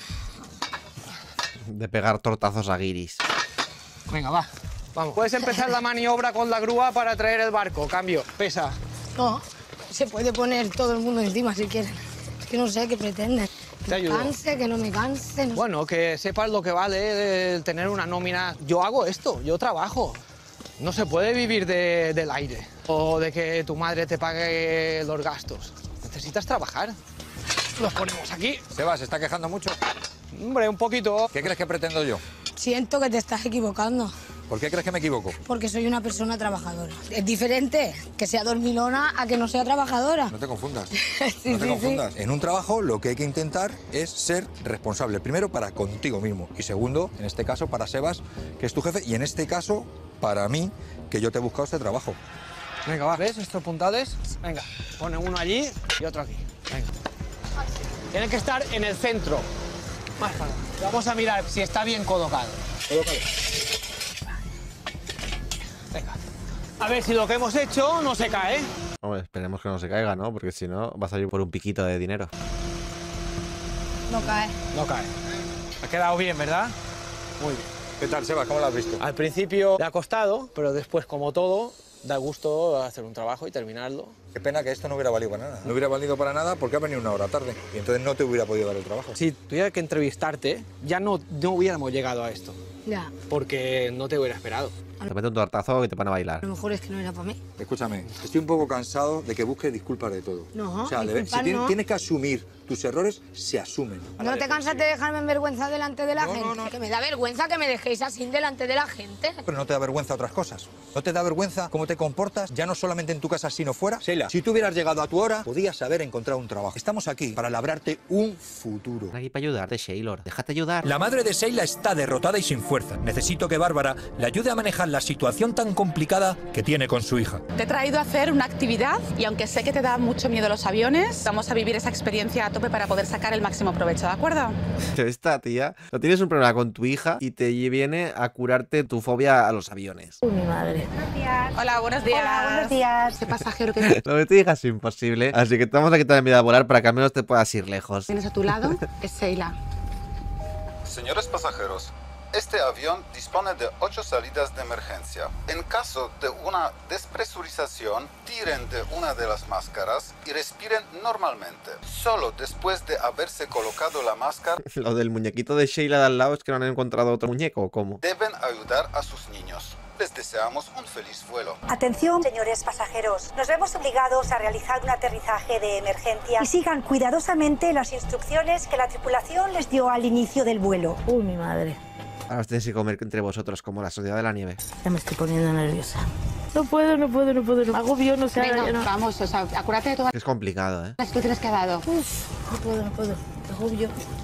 De pegar tortazos a guiris. Venga, va. Vamos. Puedes empezar la maniobra con la grúa para traer el barco. Cambio, pesa. No, se puede poner todo el mundo encima si quieren. Es que no sé qué pretenden. Te Que me ayudo. canse, que no me canse. No Bueno, que sepas lo que vale el tener una nómina. Yo hago esto, yo trabajo. No se puede vivir de- del aire o de que tu madre te pague los gastos. Necesitas trabajar. Los ponemos aquí. Seba, ¿se está quejando mucho? Hombre, un poquito. ¿Qué crees que pretendo yo? Siento que te estás equivocando, ¿Por qué crees que me equivoco? porque soy una persona trabajadora. Es diferente que sea dormilona a que no sea trabajadora. No te confundas. Sí, no te sí, confundas. En un trabajo lo que hay que intentar es ser responsable. Primero para contigo mismo y segundo, en este caso, para Sebas, que es tu jefe, y en este caso, para mí, que yo te he buscado este trabajo. Venga, va. ¿Ves estos puntales? Venga, pone uno allí y otro aquí. Venga. Tienen que estar en el centro. Más para adelante. Vamos a mirar si está bien colocado. Colócalo. Venga. A ver si lo que hemos hecho no se cae. Hombre, esperemos que no se caiga, ¿no? Porque si no, va a salir por un piquito de dinero. No cae. No cae. Ha quedado bien, ¿verdad? Muy bien. ¿Qué tal, Sebas? ¿Cómo lo has visto? Al principio le ha costado, pero después, como todo, da gusto hacer un trabajo y terminarlo. Qué pena que esto no hubiera valido para nada. No hubiera valido para nada porque ha venido una hora tarde y entonces no te hubiera podido dar el trabajo. Si tuviera que entrevistarte, ya no, no hubiéramos llegado a esto, Ya, porque no te hubiera esperado. Te mete un tortazo y te pone a a bailar. lo mejor es que no era para mí. Escúchame, estoy un poco cansado de que busques disculpas de todo. No, o sea, de ver- si disculpas tienes, no. tienes que asumir tus errores, se asumen. ¿No te cansas de dejarme en vergüenza delante de la No, gente? no, no. Que me da vergüenza que me dejéis así delante de la gente. Pero no te da vergüenza otras cosas. ¿No te da vergüenza cómo te comportas, ya no solamente en tu casa, sino fuera? Sheila, si tú hubieras llegado a tu hora, podías haber encontrado un trabajo. Estamos aquí para labrarte un futuro. Están aquí para ayudarte, Sailor. Déjate ayudar. La madre de Sheila está derrotada y sin fuerza. Necesito que Bárbara le ayude a manejar la situación tan complicada que tiene con su hija. Te he traído a hacer una actividad y aunque sé que te da mucho miedo los aviones, vamos a vivir esa experiencia a tope para poder sacar el máximo provecho, ¿de acuerdo? Esta tía, no tienes un problema con tu hija y te viene a curarte tu fobia a los aviones. Uy, mi madre. Hola, buenos días. Hola, buenos días. Ese pasajero que Lo de tu hija es imposible, así que te vamos a quitar el miedo a volar para que al menos te puedas ir lejos. tienes a tu lado es Sheila. Señores pasajeros, este avión dispone de ocho salidas de emergencia. En caso de una despresurización, tiren de una de las máscaras y respiren normalmente. Solo después de haberse colocado la máscara, Lo del muñequito de Sheila de al lado es que no han encontrado otro muñeco, ¿o cómo? deben ayudar a sus niños. Les deseamos un feliz vuelo. Atención, señores pasajeros. Nos vemos obligados a realizar un aterrizaje de emergencia y sigan cuidadosamente las instrucciones que la tripulación les dio al inicio del vuelo. Uy, mi madre. Ahora os tenéis que comer entre vosotros como la sociedad de la nieve. Ya me estoy poniendo nerviosa. No puedo, no puedo, no puedo. No. Hago bien, no sé. Venga, ya no. vamos, o sea, acuérdate de todas Es complicado, ¿eh? las instrucciones que ha dado. Uf, no puedo, no puedo. Agobio.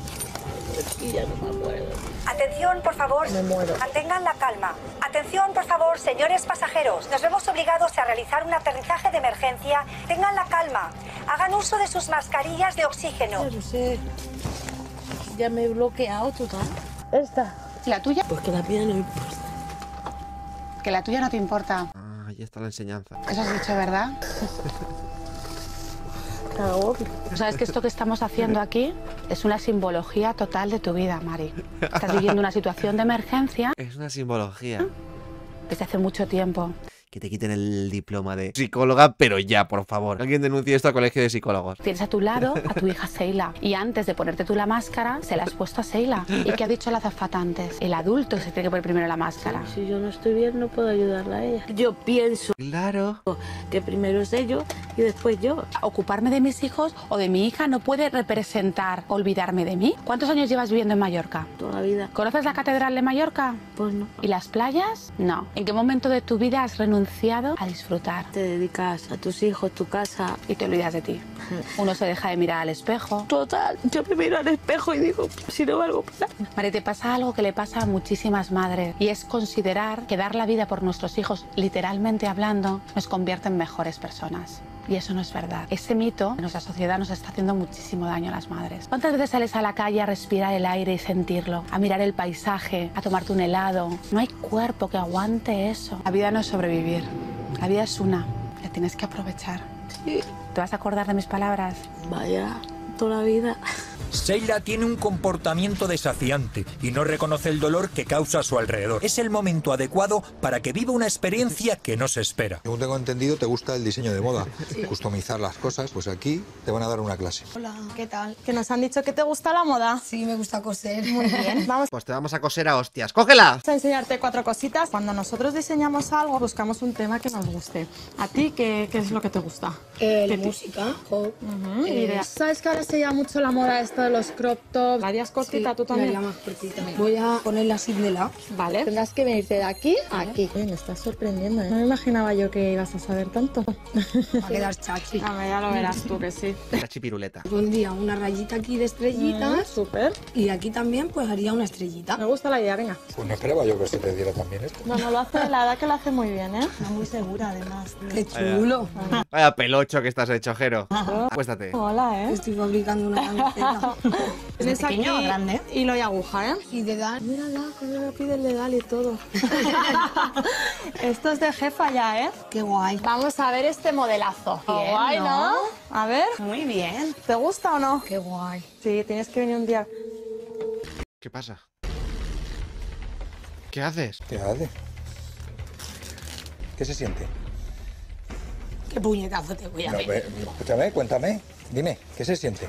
Y ya no me acuerdo. Atención, por favor. Me muero. Mantengan la calma. Atención, por favor, señores pasajeros. Nos vemos obligados a realizar un aterrizaje de emergencia. Tengan la calma. Hagan uso de sus mascarillas de oxígeno. Ya no sé. Ya me he bloqueado total. Esta. ¿La tuya? Pues que la mía no me importa. Que la tuya no te importa. Ah, ahí está la enseñanza. Eso has dicho, ¿verdad? Sabes que esto que estamos haciendo aquí es una simbología total de tu vida, Mari. Estás viviendo una situación de emergencia Es una simbología. desde hace mucho tiempo. Que te quiten el diploma de psicóloga, pero ya, por favor. Alguien denuncie esto al colegio de psicólogos. Tienes a tu lado a tu hija Sheila. Y antes de ponerte tú la máscara, se la has puesto a Sheila. ¿Y qué ha dicho la azafata antes? El adulto se tiene que poner primero la máscara. Si yo no estoy bien, no puedo ayudarla a ella. Yo pienso Claro. que primero es ellos y después yo. Ocuparme de mis hijos o de mi hija no puede representar olvidarme de mí. ¿Cuántos años llevas viviendo en Mallorca? Toda la vida. ¿Conoces la catedral de Mallorca? Pues no. ¿Y las playas? No. ¿En qué momento de tu vida has renunciado a disfrutar? Te dedicas a tus hijos, tu casa. Y te olvidas de ti. Uno se deja de mirar al espejo. Total, yo me miro al espejo y digo, si no valgo para nada. María, te pasa algo que le pasa a muchísimas madres y es considerar que dar la vida por nuestros hijos, literalmente hablando, nos convierte en mejores personas. Y eso no es verdad. Ese mito en nuestra sociedad nos está haciendo muchísimo daño a las madres. ¿Cuántas veces sales a la calle a respirar el aire y sentirlo? A mirar el paisaje, a tomarte un helado. No hay cuerpo que aguante eso. La vida no es sobrevivir. La vida es una. La tienes que aprovechar. Sí. ¿Te vas a acordar de mis palabras? Vaya, toda la vida. Sheila tiene un comportamiento desafiante y no reconoce el dolor que causa a su alrededor. Es el momento adecuado para que viva una experiencia que no se espera. Según tengo entendido, te gusta el diseño de moda, Sí. customizar las cosas, pues aquí te van a dar una clase. Hola, ¿qué tal? ¿Que nos han dicho que te gusta la moda? Sí, me gusta coser. Muy bien. Vamos Pues te vamos a coser a hostias. ¡Cógela! a enseñarte cuatro cositas. Cuando nosotros diseñamos algo, buscamos un tema que nos guste. ¿A ti qué, qué es lo que te gusta? Eh, la ¿Qué ti- música, pop. Ujú, eh, idea. ¿Sabes que ahora se lleva mucho la moda esto de los crop tops? ¿La harías cortita tú la también? haría más cortita. Voy a ponerla así de lado. Vale. Tendrás que venirte de aquí a aquí. Oye, me estás sorprendiendo, ¿eh? No me imaginaba yo que ibas a saber tanto. Va a quedar chachi. A ver, ya lo verás tú que sí. Chipiruleta. Pondría una rayita aquí de estrellitas. Mm, súper. Y aquí también pues haría una estrellita. Me gusta la idea, venga. Pues no esperaba yo que se te diera también esto. Bueno, lo hace, la verdad que lo hace muy bien, ¿eh? Está muy segura además. Qué Vaya. chulo. Vaya pelocho que estás hecho, Jero. Acuéstate. Hola, ¿eh? Estoy fabricando una camiseta. Tienes aquí pequeño o grande? hilo y aguja, ¿eh? Y de dar. Mírala, cómo me pide el dedal y todo. Esto es de jefa ya, ¿eh? Qué guay. Vamos a ver este modelazo. Bien, guay, ¿no? ¿no? A ver. Muy bien. ¿Te gusta o no? Qué guay. Sí, tienes que venir un día. ¿Qué pasa? ¿Qué haces? ¿Qué hace? ¿Qué se siente? Qué puñetazo te voy a No, ver. ve- escúchame, cuéntame. Dime, ¿qué se siente?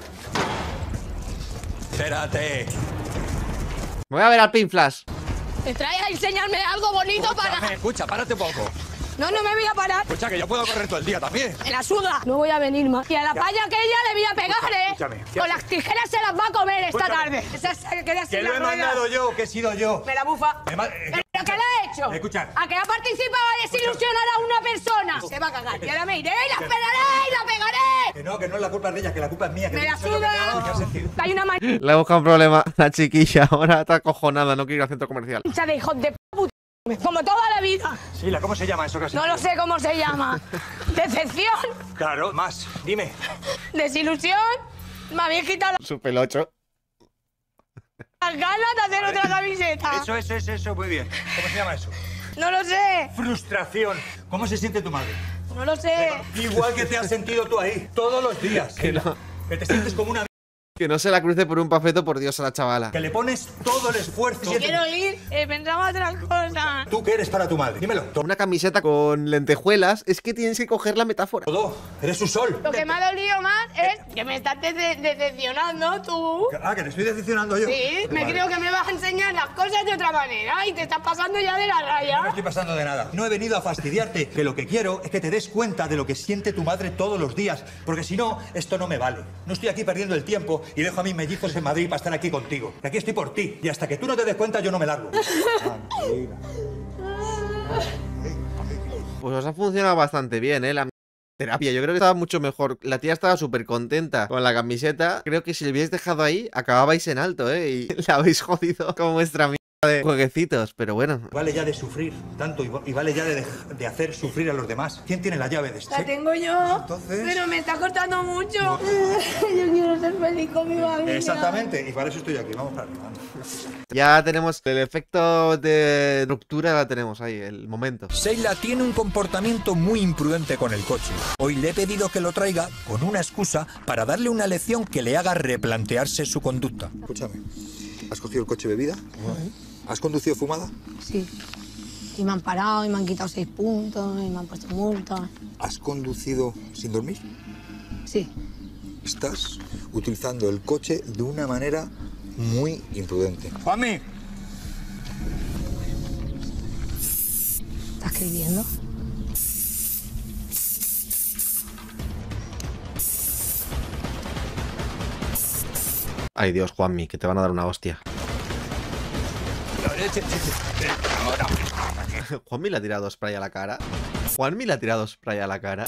Espérate. Me voy a ver al Pink Flash. ¿Te traes a enseñarme algo bonito para...? Escúchame, escucha, párate un poco. No, no me voy a parar. Escucha, que yo puedo correr todo el día también. Me la suda. No voy a venir más. Y a la Ya. palla aquella le voy a pegar, ¿eh? Escúchame, ¿qué Con haces? las tijeras se las va a comer esta Escúchame. tarde. Esa se queda sin Que lo las he ruedas. mandado yo, que he sido yo. Me la bufa. Me ma- eh, ¿Pero qué le ha hecho? Escucha. ¿A que ha participado a desilusionar a una persona? Se va a cagar. Y ahora me iré y la esperaré y la pegaré. Que no, que no es la culpa de ella, que la culpa es mía. Que Me te he la dicho yo que suda. te- ¿Qué has sentido? Hay una Le he buscado un problema a la chiquilla. Ahora está acojonada, no quiere ir al centro comercial. mancha de hijos de puta. Como toda la vida. Sheila, ¿cómo se llama eso que has No lo sentido? sé cómo se llama. Decepción, Claro, más. Dime. desilusión. Me habéis quitado Su pelocho. las ganas de hacer otra camiseta. Eso, eso, eso, eso, muy bien. ¿Cómo se llama eso? No lo sé. Frustración. ¿Cómo se siente tu madre? No lo sé. Igual que te has sentido tú ahí, todos los días. Que no, Que te sientes como una... que no se la cruce por un pafeto, por Dios, a la chavala. Que le pones todo el esfuerzo. Quiero ir. Eh, pensaba otras cosas. ¿Tú qué eres para tu madre? Dímelo. Una camiseta con lentejuelas, es que tienes que coger la metáfora. Todo. Eres un sol. Lo que me ha dolido más es que me estás dece- decepcionando tú. Ah, que te estoy decepcionando yo. Sí, me Vale. creo que me vas a enseñar las cosas de otra manera y te estás pasando ya de la No me raya. estoy pasando de nada. No he venido a fastidiarte, que lo que quiero es que te des cuenta de lo que siente tu madre todos los días, porque si no, esto no me vale. No estoy aquí perdiendo el tiempo y dejo a mis mellizos en Madrid para estar aquí contigo. Que aquí estoy por ti y hasta que tú no te des cuenta yo no me largo. Tranquila. Pues os ha funcionado bastante bien, ¿eh? La terapia. Yo creo que estaba mucho mejor. La tía estaba súper contenta con la camiseta. Creo que si le hubierais dejado ahí, acababais en alto, ¿eh? Y la habéis jodido con vuestra mierda de jueguecitos. Pero bueno. Vale ya de sufrir tanto y y vale ya de, de hacer sufrir a los demás. ¿Quién tiene la llave de esto? La tengo yo, Entonces- pero me está costando mucho. Yo quiero ser feliz con mi familia. Exactamente, y para eso estoy aquí. Vamos para arriba. Ya tenemos el efecto de ruptura, la tenemos ahí, el momento. Sheila tiene un comportamiento muy imprudente con el coche. Hoy le he pedido que lo traiga con una excusa para darle una lección que le haga replantearse su conducta. Escúchame, ¿has cogido el coche bebida? ¿Has conducido fumada? Sí. Y me han parado y me han quitado seis puntos y me han puesto multas. ¿Has conducido sin dormir? Sí. Estás utilizando el coche de una manera muy imprudente. ¡Juanmi! ¿Estás escribiendo? Ay Dios, Juanmi, que te van a dar una hostia. Juanmi le ha tirado spray a la cara. Juanmi le ha tirado spray a la cara.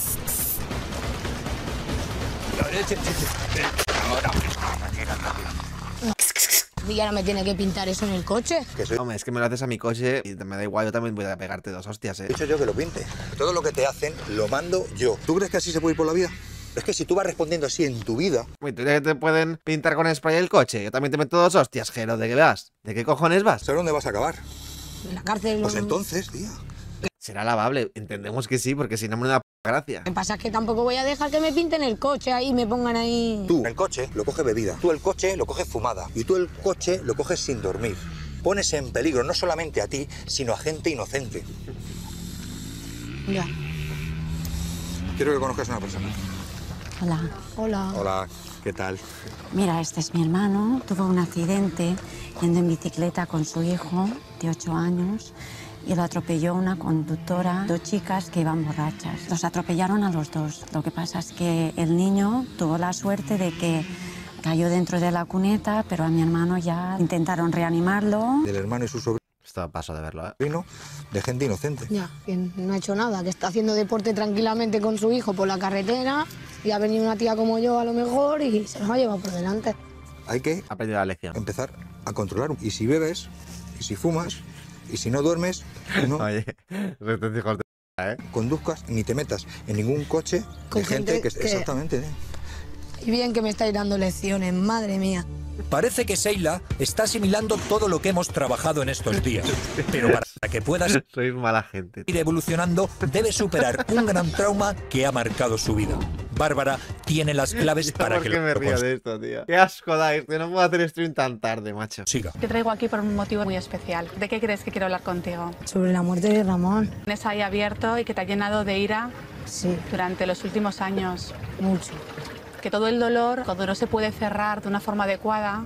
Y ahora me tiene que pintar eso en el coche. Que soy... Hombre, es que me lo haces a mi coche y me da igual, yo también voy a pegarte dos hostias, ¿eh? He dicho yo que lo pinte. Todo lo que te hacen lo mando yo. ¿Tú crees que así se puede ir por la vida? Es que si tú vas respondiendo así en tu vida... Uy, ¿tú crees que te pueden pintar con spray el coche? Yo también te meto dos hostias, Jero, ¿de qué vas? ¿De qué cojones vas? ¿Sabes dónde vas a acabar? En la cárcel. Pues no... entonces, tía. Será lavable, entendemos que sí, porque si no me da p gracia. Lo que pasa es que tampoco voy a dejar que me pinten el coche ahí y me pongan ahí... Tú el coche lo coges bebida, tú el coche lo coges fumada y tú el coche lo coges sin dormir. Pones en peligro no solamente a ti, sino a gente inocente. Ya. Quiero que conozcas a una persona. Hola. Hola. Hola, ¿qué tal? Mira, este es mi hermano. Tuvo un accidente yendo en bicicleta con su hijo de ocho años y lo atropelló una conductora, dos chicas que iban borrachas. Los atropellaron a los dos. Lo que pasa es que el niño tuvo la suerte de que cayó dentro de la cuneta, pero a mi hermano ya intentaron reanimarlo. El hermano y su sobrino. Esto paso de verlo, ¿eh? De gente inocente. Ya, que no ha hecho nada, que está haciendo deporte tranquilamente con su hijo por la carretera y ha venido una tía como yo a lo mejor y se nos ha llevado por delante. Hay que ha aprendido la lección. Empezar a controlar. Y si bebes, y si fumas, y si no duermes, no Oye, estos hijos de p***, ¿eh? conduzcas ni te metas en ningún coche Con de gente, gente que... que- Exactamente. ¿eh? Y bien que me estáis dando lecciones, madre mía. Parece que Seila está asimilando todo lo que hemos trabajado en estos días. Pero para que puedas Sois mala gente. ir evolucionando, debe superar un gran trauma que ha marcado su vida. Bárbara tiene las claves para ¿Por que qué lo me río consiga. de esto, tío? Qué asco dais, que no puedo hacer stream tan tarde, macho. Siga. Te traigo aquí por un motivo muy especial. ¿De qué crees que quiero hablar contigo? Sobre la muerte de Ramón. Tienes ahí abierto y que te ha llenado de ira Sí, durante los últimos años. mucho. Que todo el dolor, cuando no se puede cerrar de una forma adecuada,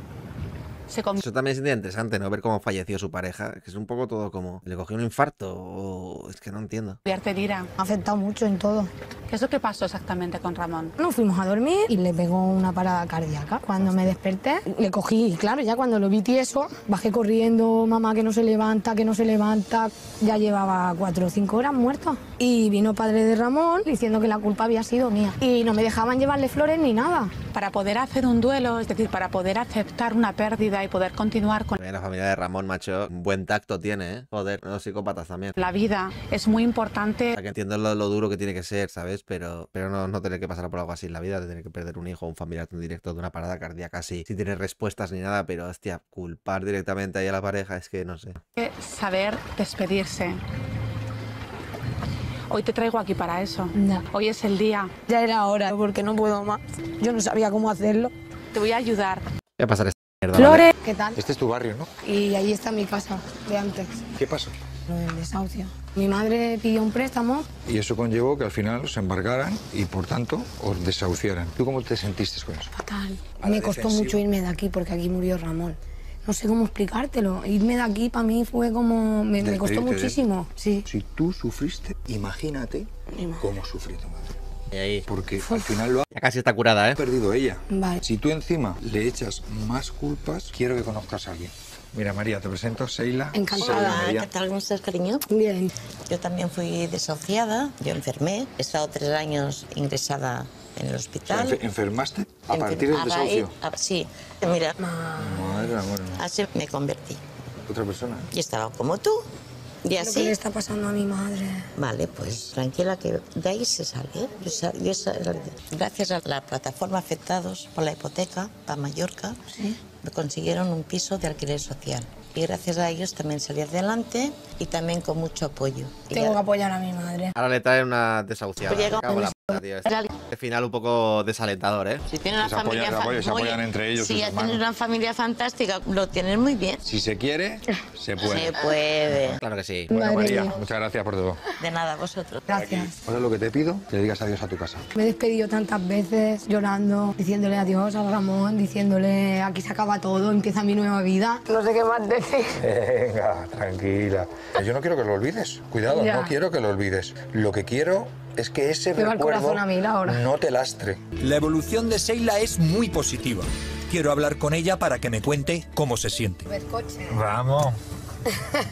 se convierte. Eso también es interesante, ¿no? Ver cómo falleció su pareja. Que es un poco todo como... ¿Le cogió un infarto? O... Es que no entiendo. en ira. Ha afectado mucho en todo. ¿Qué es lo que pasó exactamente con Ramón? Nos fuimos a dormir y le pegó una parada cardíaca. Cuando me desperté, le cogí y claro, ya cuando lo vi tieso, bajé corriendo, mamá que no se levanta, que no se levanta. Ya llevaba cuatro o cinco horas muerto. Y vino padre de Ramón diciendo que la culpa había sido mía. Y no me dejaban llevarle flores ni nada. Para poder hacer un duelo, es decir, para poder aceptar una pérdida y poder continuar con La familia de Ramón, macho, un buen tacto tiene, ¿eh? Joder, los psicópatas también. la vida, es muy importante. O sea, que entiendo lo, lo duro que tiene que ser, ¿sabes? Pero, pero no, no tener que pasar por algo así en la vida, de tener que perder un hijo o un familiar tan directo de una parada cardíaca así, sin tener respuestas ni nada, pero hostia, culpar directamente ahí a la pareja, es que no sé. Saber despedirse. Hoy te traigo aquí para eso. No. Hoy es el día. Ya era hora, porque no puedo más. Yo no sabía cómo hacerlo. Te voy a ayudar. Voy a pasar esta mierda. Flores, ¿qué tal? Este es tu barrio, ¿no? Y ahí está mi casa de antes, ¿Qué pasó? lo del desahucio. Mi madre pidió un préstamo. Y eso conllevó que al final os embargaran y por tanto os desahuciaran. ¿Tú cómo te sentiste con eso? Fatal. A la Me costó defensiva. mucho irme de aquí porque aquí murió Ramón. No sé cómo explicártelo. Irme de aquí para mí fue como... Me, me costó Despedirte de él. muchísimo. Sí. Si tú sufriste, imagínate Mi madre. cómo sufrió tu madre. Y ahí. Porque al final lo ha Ya casi está curada, ¿eh? perdido ella. Vale. Si tú encima le echas más culpas, quiero que conozcas a alguien. Mira, María, te presento, Seila. Encantada. Seila Hola, María. ¿qué tal? ¿Cómo estás, cariño? Bien. Yo también fui desahuciada, yo enfermé, he estado tres años ingresada en el O sea, hospital. enfer- ¿Enfermaste a Enfer- partir del a desahucio? raíz- a- sí, mira, Madre del amor, ¿no? así me convertí. Otra persona. Y estaba como tú. Y Lo que le así, está pasando a mi madre. vale, pues tranquila que de ahí se sale. ¿eh? Yo sal- yo sal- gracias a la plataforma Afectados por la Hipoteca para Mallorca, me consiguieron un piso de alquiler social. Y gracias a ellos también salí adelante y también con mucho apoyo. Y Tengo ya- que apoyar a mi madre. Ahora le traen una desahuciada. Pues llega Me cago en la un- puta, tío. Este final un poco desalentador, ¿eh? Si tienes una Se apoyan- familia se fa- apoyan- se Oye, apoyan entre ellos, Si sus ya hermanos. tienes una familia fantástica, lo tienes muy bien. Si se quiere, se puede. Se puede. Claro que sí. Bueno, Madre María, mía. muchas gracias por todo. De nada, vosotros. Gracias. Ahora lo que te pido, que le digas adiós a tu casa. Me he despedido tantas veces llorando, diciéndole adiós a Ramón, diciéndole aquí se acaba todo, empieza mi nueva vida. No sé qué más decir. Venga, tranquila. Yo no quiero que lo olvides. Cuidado, Ya. no quiero que lo olvides. Lo que quiero es que ese Me va el recuerdo corazón a mil ahora. no te lastre. La evolución de Seila es muy positiva. Quiero hablar con ella para que me cuente cómo se siente. Ver coche. Vamos.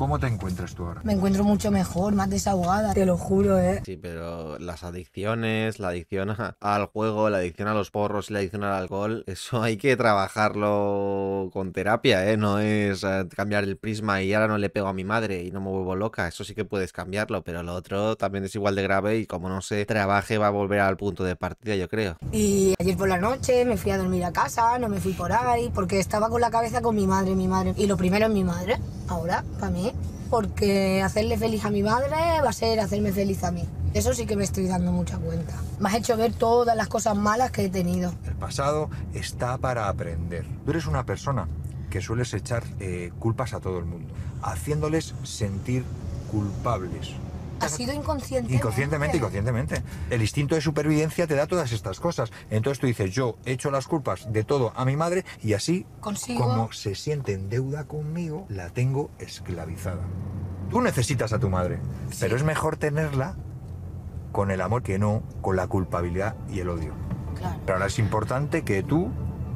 ¿Cómo te encuentras tú ahora? Me encuentro mucho mejor, más desahogada, te lo juro, ¿eh? Sí, pero las adicciones, la adicción a- al juego, la adicción a los porros y la adicción al alcohol, eso hay que trabajarlo con terapia, ¿eh? No es eh, cambiar el prisma y ahora no le pego a mi madre y no me vuelvo loca. Eso sí que puedes cambiarlo, pero lo otro también es igual de grave y como no se trabaje va a volver al punto de partida, yo creo. Y ayer por la noche me fui a dormir a casa, no me fui por ahí, porque estaba con la cabeza con mi madre, mi madre. Y lo primero es mi madre, ahora, para mí, porque hacerle feliz a mi madre va a ser hacerme feliz a mí. Eso sí que me estoy dando mucha cuenta. Me has hecho ver todas las cosas malas que he tenido. El pasado está para aprender. Tú eres una persona que sueles echar eh, culpas a todo el mundo, haciéndoles sentir culpables. Ha sido inconsciente. Inconscientemente, inconscientemente. El instinto de supervivencia te da todas estas cosas. Entonces tú dices, yo echo las culpas de todo a mi madre y así, Consigo. como se siente en deuda conmigo, la tengo esclavizada. Tú necesitas a tu madre, sí, pero es mejor tenerla con el amor que no con la culpabilidad y el odio. Claro. Pero ahora es importante que tú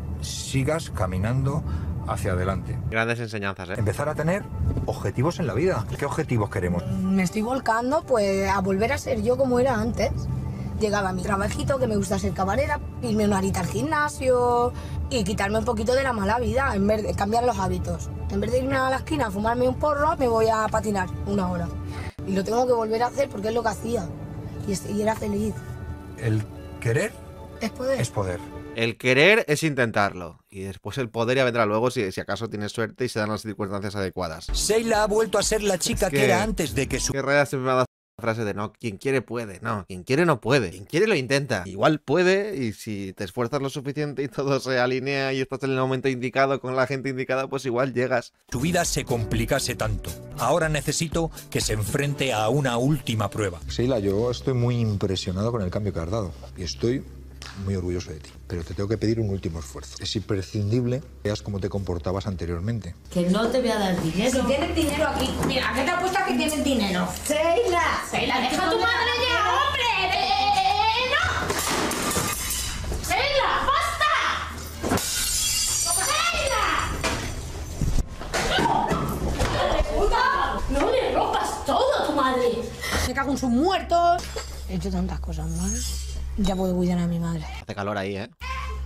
sigas caminando hacia adelante. Grandes enseñanzas, ¿eh? Empezar a tener objetivos en la vida. ¿Qué objetivos queremos? Me estoy volcando pues a volver a ser yo como era antes. Llegaba a mi trabajito, que me gusta ser camarera, irme una horita al gimnasio y quitarme un poquito de la mala vida, en vez de cambiar los hábitos. En vez de irme a la esquina a fumarme un porro, me voy a patinar una hora. Y lo tengo que volver a hacer porque es lo que hacía. Y, es- y era feliz. El querer Es poder. es poder. El querer es intentarlo. Y después el poder ya vendrá luego si, si acaso tienes suerte y se dan las circunstancias adecuadas. Sheila ha vuelto a ser la chica Es que... que- era antes de que su... Qué rara siempre me ha dado la frase de no, quien quiere puede. No, quien quiere no puede. Quien quiere lo intenta. Igual puede y si te esfuerzas lo suficiente y todo se alinea y estás en el momento indicado con la gente indicada, pues igual llegas. su vida se complicase tanto. Ahora necesito que se enfrente a una última prueba. Sheila, yo estoy muy impresionado con el cambio que has dado y estoy muy orgulloso de ti. Pero te tengo que pedir un último esfuerzo. Es imprescindible que veas cómo te comportabas anteriormente. Que no te voy a dar dinero. Si tienes dinero aquí, mira, ¿qué te apuestas que tienes dinero? ¡Sheila! Sheila, deja a tu madre ya, hombre. ¡Eh, no! ¡Sheila, basta! ¡Sheila! ¡Puta! No le rompas todo a tu madre. Me cago en sus muertos. He hecho tantas cosas mal. Ya puedo cuidar a mi madre. Hace calor ahí, ¿eh?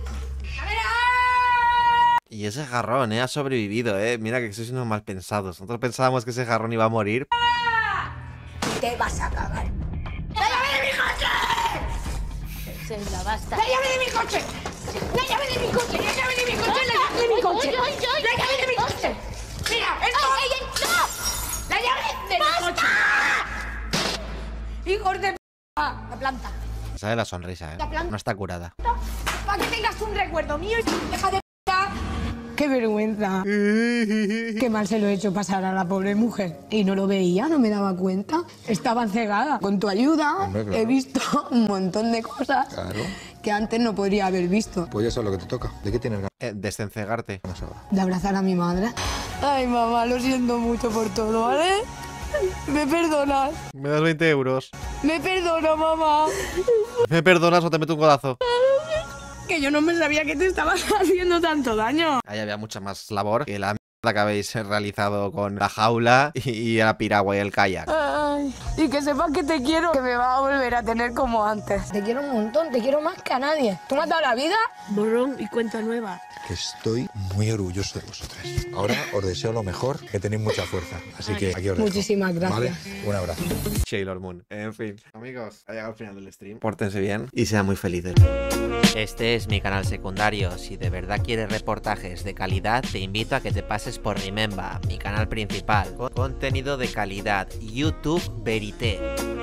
Y ese jarrón, ¿eh? Ha sobrevivido, ¿eh? Mira que sois unos mal pensados. Nosotros pensábamos que ese jarrón iba a morir. Te vas a cagar. ¡La llave de mi coche! Sheila, basta. ¡La llave de mi coche! ¡La llave de mi coche! ¡La llave de mi coche! ¡La llave de mi coche! ¡La llave de mi coche! ¡Mira, esto! ¡No! ¡La llave de mi coche! ¡Hijos de p***! La planta. Sale la sonrisa, ¿eh? La planta. No está curada. Para que tengas un recuerdo mío y deja de p***. ¡Qué vergüenza! Qué mal se lo he hecho pasar a la pobre mujer. Y no lo veía, no me daba cuenta. Estaba cegada. Con tu ayuda Hombre, claro. he visto un montón de cosas Claro. que antes no podría haber visto. Pues ya sabes lo que te toca. ¿De qué tienes ganas? Eh, desencegarte. ahora? De abrazar a mi madre. Ay, mamá, lo siento mucho por todo, ¿vale? ¿Me perdonas? Me das veinte euros. ¿Me perdona, mamá? ¿Me perdonas o te meto un codazo? Que yo no me sabía que te estabas haciendo tanto daño. Ahí había mucha más labor que la mierda que habéis realizado con la jaula y, y la piragua y el kayak. Ay, y que sepas que te quiero, que me vas a volver a tener como antes. Te quiero un montón, te quiero más que a nadie. ¿Tú me has dado la vida? Borrón y cuenta nueva. Que estoy muy orgulloso de vosotras. Ahora os deseo lo mejor, que tenéis mucha fuerza. Así que aquí os dejo. Muchísimas gracias. ¿Vale? Un abrazo. Sailor Moon. En fin, amigos, ha llegado al final del stream. Pórtense bien y sean muy felices. Este es mi canal secundario. Si de verdad quieres reportajes de calidad, te invito a que te pases por Remember, mi canal principal. Con contenido de calidad. YouTube Verité.